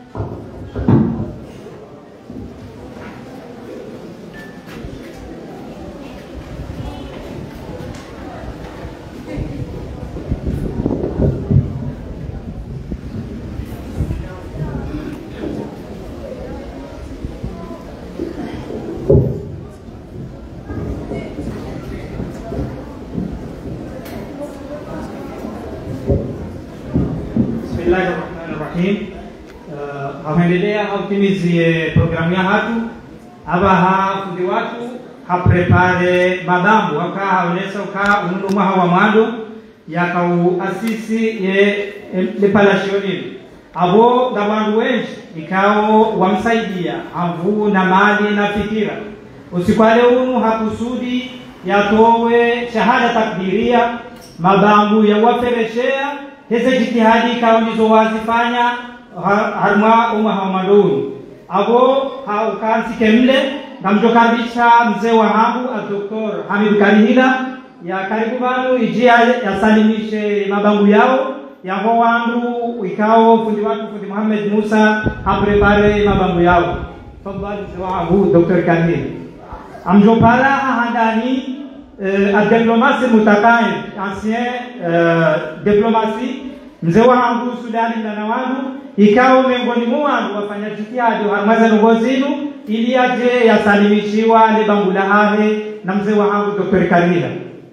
Bismillahirrahmanirrahim. Haendelea hautimizie programu ya hatu aba hafundi watu haprepare madambu waka haonesa uka unuma hawa mando yakau asisi ye lepalashionini abo dabandu wengi ikao wamsaidia amvu na mali na fikira usikwale unu hakusudi yatowe shahada takdiria madambu ya wafereshea heze jitihadi ikao nizo wazifanya harma umma hamaduni abo haukansi kemle namjokaribisha mzee wa hangu Dr. Hamid Karihila ya karibu banu ijia yasalimishe mabangu yao ya wandu ikao fundi watu fundi Muhammad Musa haprepare mabangu yao tafadhali mzee wa hangu Doctor Karihila amjopara handani euh, à diplomatie mutakaye ancien euh, diplomatie mzee wa hangu Sudani na wandu ikawa miongoni mwangu wafanya jitihadi harmaza nongozinu ili aje yasalimishiwa ne bangula hahe na mzee wa hangu Doktor Kamila.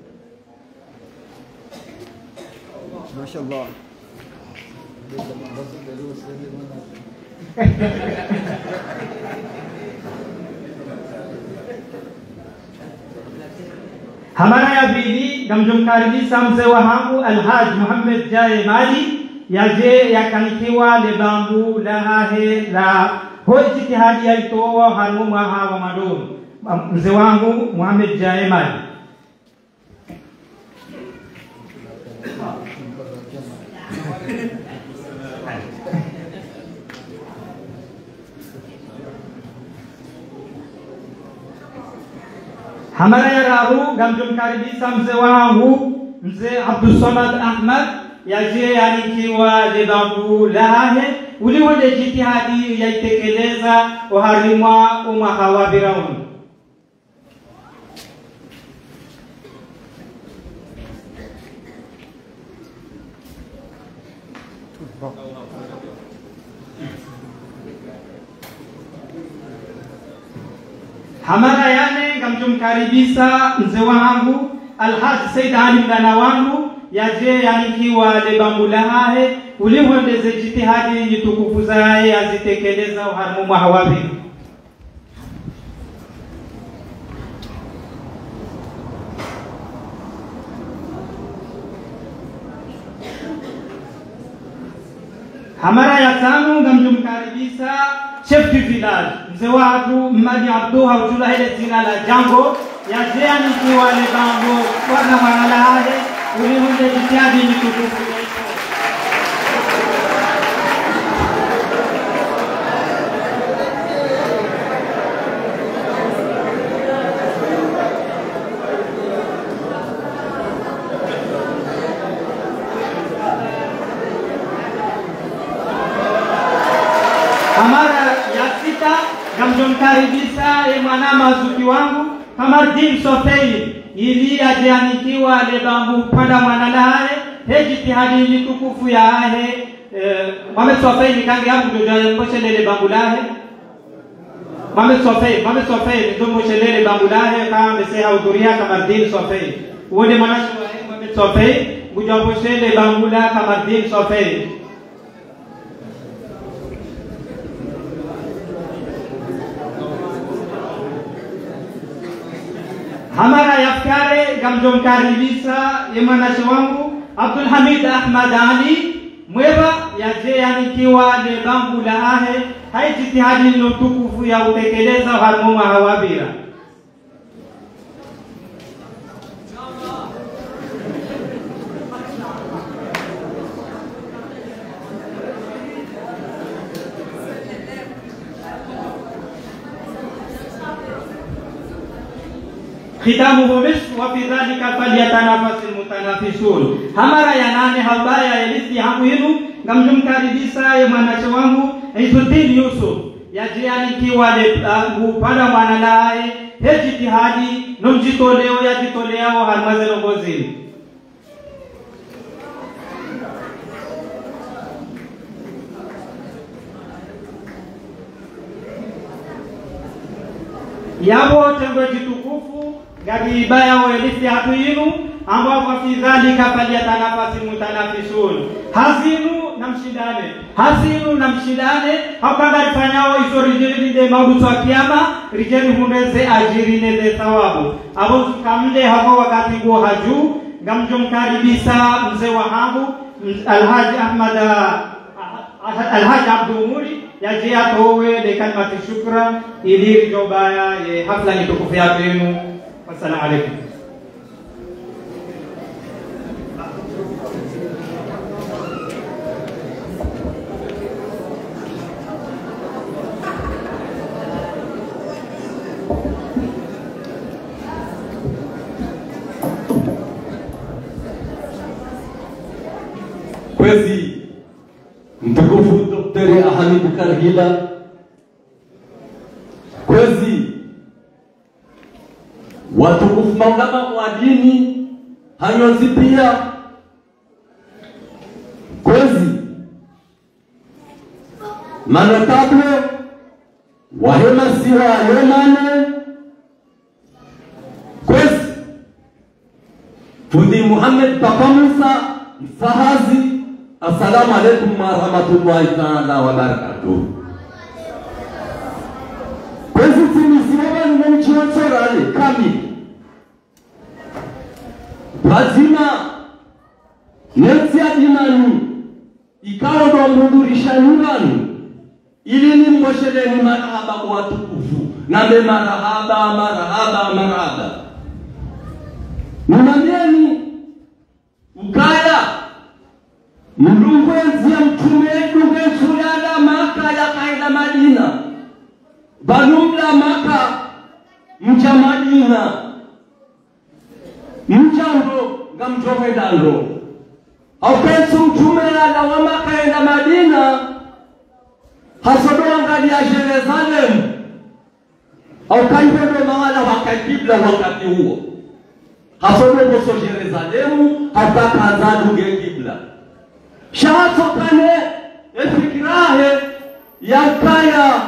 Mashallah. Hamara ya bidi gamjumkaribisha mzee wa hangu Alhaj Muhammad Jaye Mali yaje yakanikiwa le bambu la hahe la hoi jitihadi ya itoa hanumu mwaha wa madono mzee wangu Muhammad Jaye Mali. Hamara ya rahu gamjumkaribisha mzee wangu mzee Abdul Samad Ahmad yaje yanikiwa le bambu la hahe uliwode jitihadi yaitekeleza uharimwa umwaha wa Birauni. Hamara yane ngamjumkaribisha mzee wangu Alhaj Said Ali mdana wangu yaje yanikiwa le bambu la hahe uliwondeze jitihadi nyitukufu zaye azitekeleza uharmu mwahawabi. Hamara ya tano ngamjumkaribisha chef du village mzee watu Mmadi Abdullah Ujula ile jina la Jango yaje yanikiwa le bambu kwa mwana la hahe uliwondeze jitihadi nyitukufu. Hamara ya sita gamjumkaribisha ye mwana mazuki wangu Kamardin Sofei ili ajianikiwa le bambu panda mwana lahe he jitihadi ni tukufu ya he Mohamed Sofei nikange yangu ndio mboshele le bambu lahe Mohamed Sofei Mohamed Sofei ndio mboshele le bambu lahe kama mseha hudhuria Kamardin Sofei uone mwanasho wa Mohamed Sofei ndio mboshele bambu la Kamardin Sofei. Hamara yafkare gamjumkaribisha ye mwanashe wangu Abdul Hamid Ahmad Ali mweba yaje yanikiwa le bambu la hahe hai jitihadi nitukufu ya utekeleza harmu mahawabira. Khitamuhu misk wa fi dhalika falyatanafasil mutanafisun. Hamara ya nane habaya elisi hangu hinu ngamjumkaribisha ye mwanashe wangu Izzuddin Yusuf yaje yanikiwa le upanda mwana lae he jitihadi nomjitoleo yajitoleao harmaze nongozini. Yabo tembo jitukufu gadi ibaya wa elisi hatu yinu ambao kwa fi dhalika falyatanafasi mutanafisun. Hazinu na mshindane, hazinu na mshindane hapanga rifanyao iso rijeri de maudu wa kiyama rijeri hundeze ajiri neze thawabu. Abo kamle hako wakati guo haju ngamjumkaribisha mzee wa hangu Alhaji Ahmad Alhaji Abdul Muri yaje atowe le kalmati shukra ili jobaya ye hafla ni tukufu yenu. Assalamu alaykum. Kwezi mtukufu Daktari Ahmed Karhila, kwezi watukufu maulama wa dini hanyozi pia, kwezi manotable wahemasiwa yomane kwezi Fudi Muhammad Papa Musa Mfahazi. Assalamu alaikum wa rahmatullahi ta'ala wa barakatuh. Kwezi timisiwa ni mchiwatorani kamili bazima nemtia dimani ikawa ndo mhudhurisha nyumbani ili ni mboshele ni marahaba kwa watukufu na me marahaba marahaba marahaba Mnambieni ukaya mlungwenzi ya mtume dungensu yada Maka ya kaida Madina banumla Maka mcha Madina mchango ngamjome dalo au pensu mtume yada wa Maka ya Madina hasodo angalia Jerusalem au kaipendo mahala wakakibla wakati huo hasodo boso Jerusalemu hata kazadu gekibla shahato kane efikirahe yakaya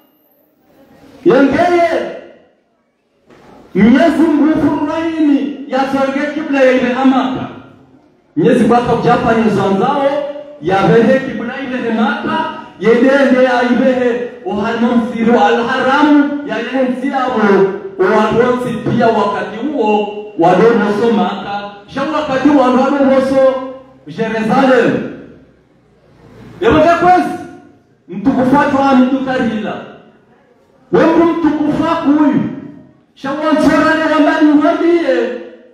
yengeye Mnyezi mrufuraini ya sorge kibla ya ile Maka Mnyezi baka ujapa nyezwanzao ya vehe kibla ile Maka yedende ya ibehe uhalmamsiru al-haramu ya yensiamu uwadonsi pia wakati huo wadonoso Maka sha wakati wadonoso Jerusalem yemaka kwezi mtukufatwa mtukarila wembu mtukufaku huyu shawansorane wambani mwambie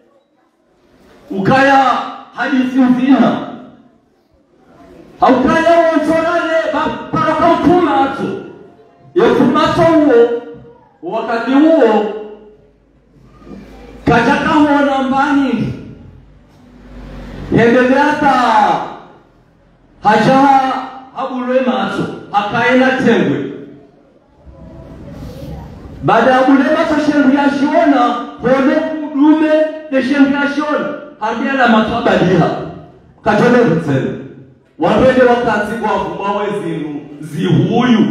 ukaya hadithi nzima haukaya wansorane paraka mfumato yefumato huo wakati huo kajaka huona mbani hendedeata hajaha habulwe mato hakaena tengwe baada ya bule mato shengu ya shiona hone kudume de shengu ya shiona hardia la matabadiha kajole rutele wapende wakati kwa kumbawe zinu zihuyu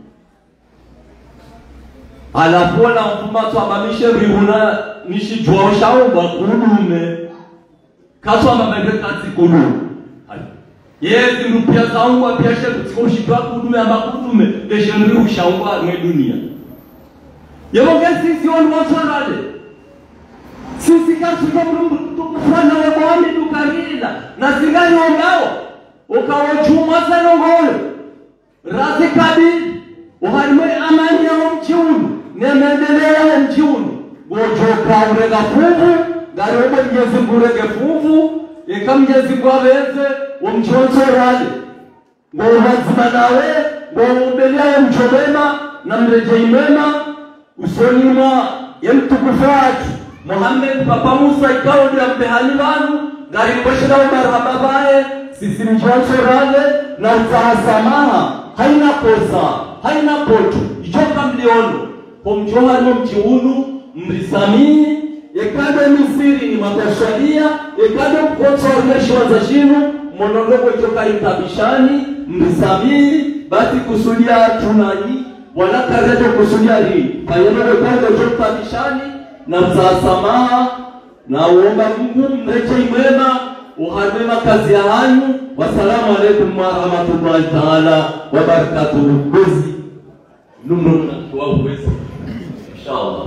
alapola mfumato abamishe rihuna nishijua ushaomba kudume kato amabende kati kudume yezi rupia zaungwa pia sheku ushitwa kudume amba kudume de shengu ushaomba mwe dunia Yabonge sisi wanu watorale sisi kasi kwa mrumbu tukufana wabawami dukarila na zingani wangao ukawachuma sana ngolo razi kabili uharimwe amani ya mchiunu nemeendelea ya mchiunu gojoka urega fuvu garobo mjezi ngurege fuvu eka mjezi ngwabeze umchonsorale ngowazima nawe ngowubelea ya mchobema na mreje imema usonima ya mtukufatu Muhammad Papa Musa ikawa ndio mpehani wanu gari mboshira marhaba bae sisi mchonsorale na utahasamaha haina kosa haina potu ichoka mliono pomjoha no mchiunu mrisamii ekade misiri ni matashadia ekade mkoto wa za shinu monondogo ichoka itabishani mrisamii basi kusudia tunani wala kareto kusudia hii fayeno ekade ichoka itabishani na msasamaha na uomba Mungu mreche imema uhadema kazi ya hanyu. Wassalamu alaikum wa rahmatullahi ta'ala wa barakatuh. Bezi numro kwa uwezo inshallah.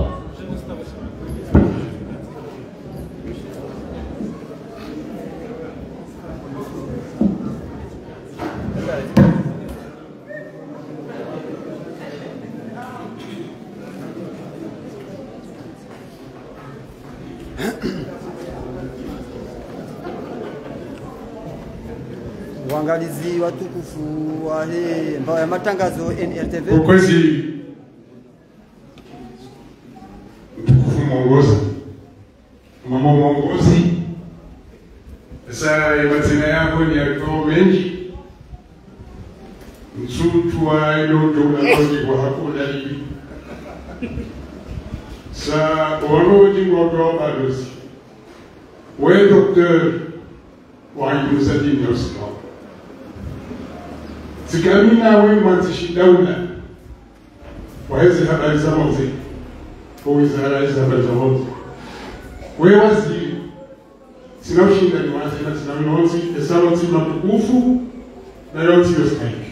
Waangalizi watukufu wa hii matangazo N R T V. Ukwezi mtukufu mwongozi mama mwongozi sasa majina yako ni yako mengi msutu wa yoto unaloji kwa hakuna hivi sa wanoji kwa kwa badosi we docteur wa Yunusadini Osman sikamina wewe mwanzishi daula wa hizi habari za mauzi kwa hizi habari za mauzi wewe waziri sina ushinda ni wazi na sina mnozi esalo tima mtukufu na yote yostaiki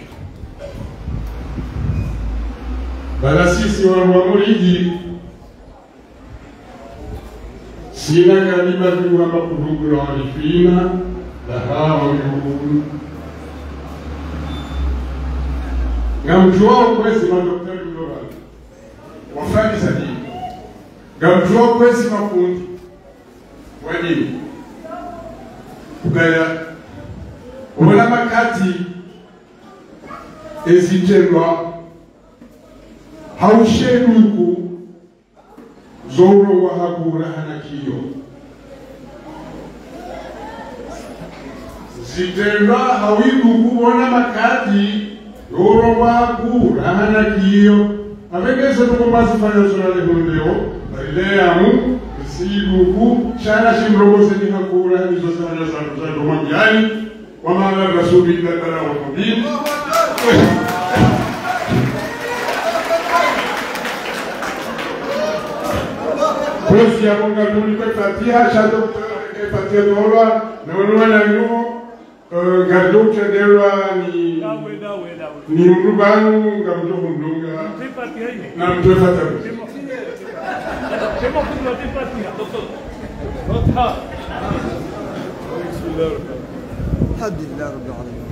bala sisi wa mwamuriji sina kalima viwa makudugu la walifina la hawa mjukuru ngamjuao kwezi madoktari mdoga wafani sadini ngamjuao kwezi mafundi wadini ukaya ubona makati eziterwa hausheduku zoro wa hakura hanakiyo ziterwa hawiduku ubona makati zoro wa hakura hanakiyo abegeze tukumbazi fanya zora lehundeo barileamu siduku chana shimrogo seni hakura hizo sana za za romani wa maana rasuli kadara wa mubin Kusi ya munga tuli kwa Fatiha shado kwa Fatiha dola na wanua na yu gardocha dewa ni ni mrubanu ngamjo hundunga na mtwe Fatiha Sema kudu wa Fatiha Fatiha Alhamdulillah Rabbil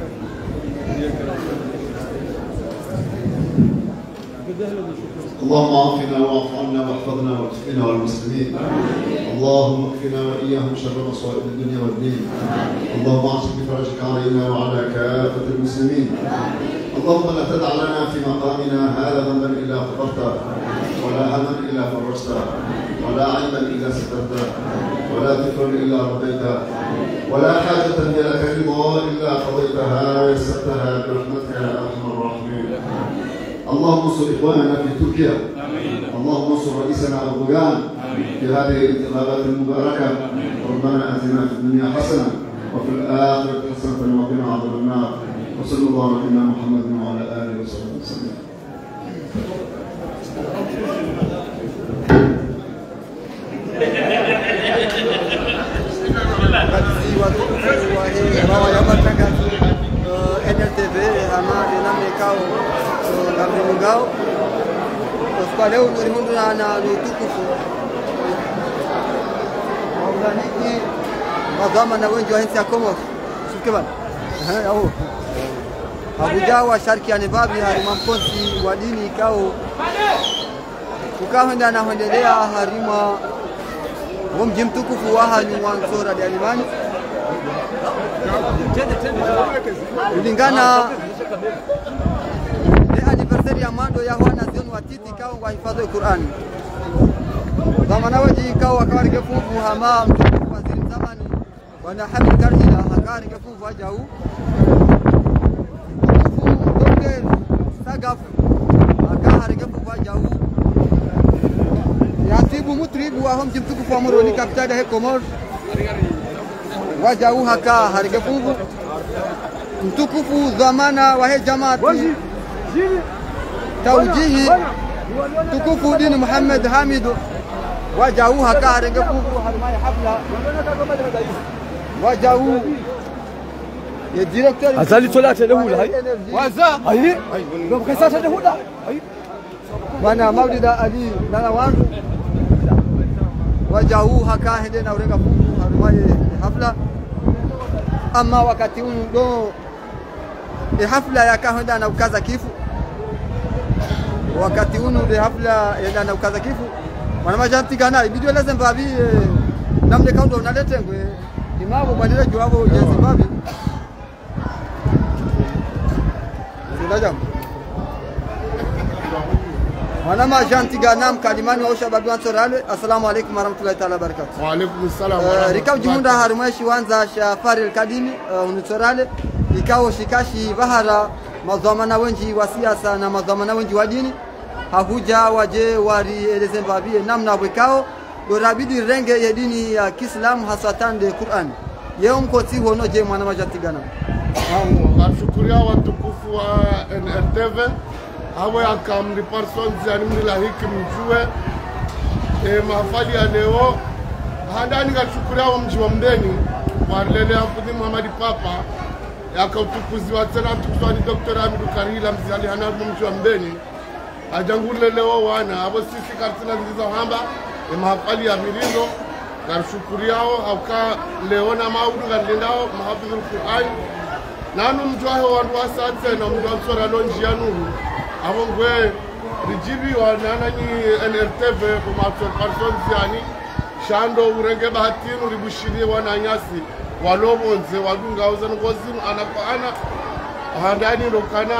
Alamin اللهم عافنا واعف عنا واحفظنا واكفنا والمسلمين اللهم اكفنا واياهم شر مصائب الدنيا والدين اللهم اعصم بفرجك علينا وعلى كافه المسلمين اللهم لا تدع لنا في مقامنا هذا ذنبا الا غفرته ولا هما الا فرجته ولا عيبا الا سترته ولا ذكرا الا رضيته ولا حاجه هي لك رضا الا قضيتها ويسرتها برحمتك يا ارحم الراحمين اللهم انصر اخواننا في تركيا اللهم انصر رئيسنا اردوغان في هذه الانتخابات المباركه ربنا اتنا في الدنيا حسنه وفي الاخره حسنه وقنا عذاب النار وصلى الله على سيدنا محمد وعلى اله وصحبه وسلم N L T V ama dinamikao ngambi mungao kwa leo tulimundu na na utukufu maulani mazama na wengi wa nchi ya Komoro shukran eh au Abuja wa shariki ya Nebabi harima mkonsi wa dini ikao ukaenda na kuendelea harima wa mji mtukufu wa hanyu wa Nsora ya Limani kulingana na anniversary ya mando ya wana zioni wa titi kao wa hifadhi Qur'ani zamana waji kao akawari kefufu hama mtukufu waziri zamani wana Hamid Karhila akawari kefufu ajau Dokter Sagaf akawari kefufu ajau yatibu mutribu wa hom mtukufu wa Moroni kaptada he Komor wajau haka harikefufu mtukufu dhamana wa jamaati tawjihi tukufu dini Muhammad Hamid wajau haka harikefufu harmai hafla wajau ya director azali tola telehula hai waza hai ndo kasa telehula hai bana maulida ali na wangu wajau haka hende na ureka fufu harmai hafla ama wakati huu ndo e hafla ya kahenda na ukaza kifu wakati huu ndo hafla ya na ukaza kifu wana majanti kana video lazima babi namle kaundo unalete ngwe imabo bandile jwabo ya Zimbabwe ndio jambo wana majanti kana mkalimani wa shababu wa Nsorale. Assalamu alaykum warahmatullahi ta'ala barakatuh. Wa alaykum assalam. Rikao jimunda harumashi wanza shafari al-kadimi Nsorale ikao shikashi bahara mazamana wenji wa siasa na mazamana wenji wa dini hakuja waje wari eleze mbabie namna wekao dorabidi renge ya dini ya Kiislamu hasatan de Qur'an yeo mkoti hono je mwana majatigana Warshukuria watukufu wa N R T V hawe akamli parsons ya nimla hiki mjue e, mahafali ya leo handani ngashukuria wa mji wa Mdeni warlele Hafidh Muhammad Papa yakautukuziwa tena tukuzwani Doktor Hamidu Karila mzali hana mji wa Mdeni ajangule leo wana abo sisi katina zizo hamba e, mahafali ya milindo ngarshukuriao hauka leo na maudu ngarlendao mahafidhul Qur'an nanu mjwahe wandu wasatse na mjwa msora lonji ya nuru avongwe rijibi wa nananyi N R T V kumato person ziani shando urenge bahatinu ribushirie wananyasi walobonze wadunga uza ngozinu anapa ana handani rokana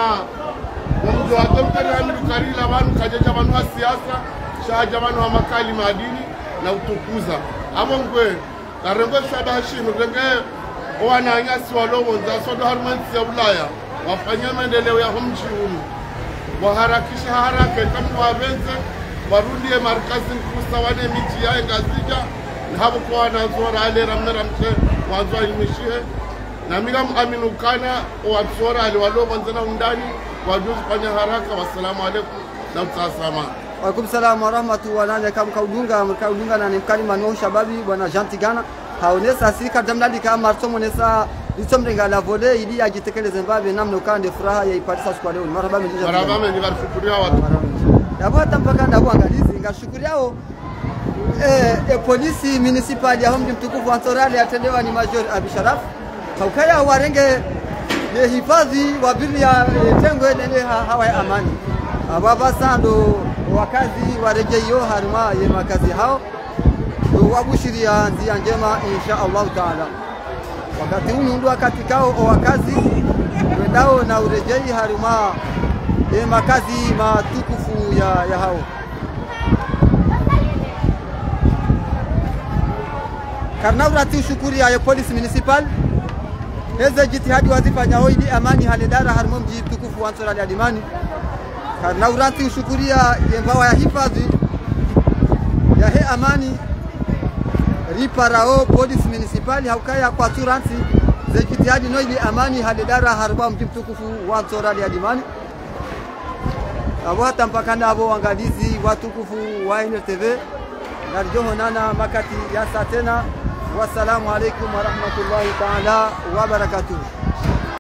mjwa Doktor Hamidu Karila banu kajaja banu wa siasa shaja banu wa makali madini na utukuza avongwe karengwe sabashimu renge wananyasi walobonza sodo harmansi ya Ulaya wafanya maendeleo ya mji huu waharakisha haraka kama wabenze warundie markazi kusa wane miji ya ngazija hapo kwa nazora ale ramna mche wanzo imishihe na migam aminukana watsora ale walobonza na undani wajuzi fanya haraka. Wassalamu alaikum na mtasama. Wa alaikum salam wa rahmatullahi kama kaudunga kaudunga na nimkali mano shababi bwana Jantigana haonesa sika damdali kama marsomo nesa lisomrenga la vole ili ajitekeleze mbabe namna ukande furaha ya ipatisa siku leo. Marhaba mimi marhaba mimi ngashukuria watu na hata mpaka na uangalizi ngashukuriao eh e polisi municipal ya mji mtukufu wa Ntorale atendewa ni Major Abisharaf haukaya warenge ye hifadhi wa bili ya e, tengwe nene ha, hawa ya amani ababa sando wakazi warejeyo harma ye makazi hao wabushiria nzia njema insha Allah taala. Wakati huu ndio wakati kao wakazi wendao na urejei haruma ye makazi matukufu ya, ya hao. Karnaurati shukuri ya polisi municipal heze jitihadi wazifanya hoidi amani halidara harmo mji mtukufu wa Ntorale ya Dimani. Karnaurati shukuri ya mbawa ya hifadhi ya he amani riparao polisi municipal haukaya kwa turansi za jitihadi no ili amani halidara harba mji mtukufu wa Ntorale ya Dimani. Abo hata mpaka nabo waangalizi watukufu wa N R T V na johanana makati ya satena. Wassalamu alaikum wa rahmatullahi ta'ala wa barakatuh.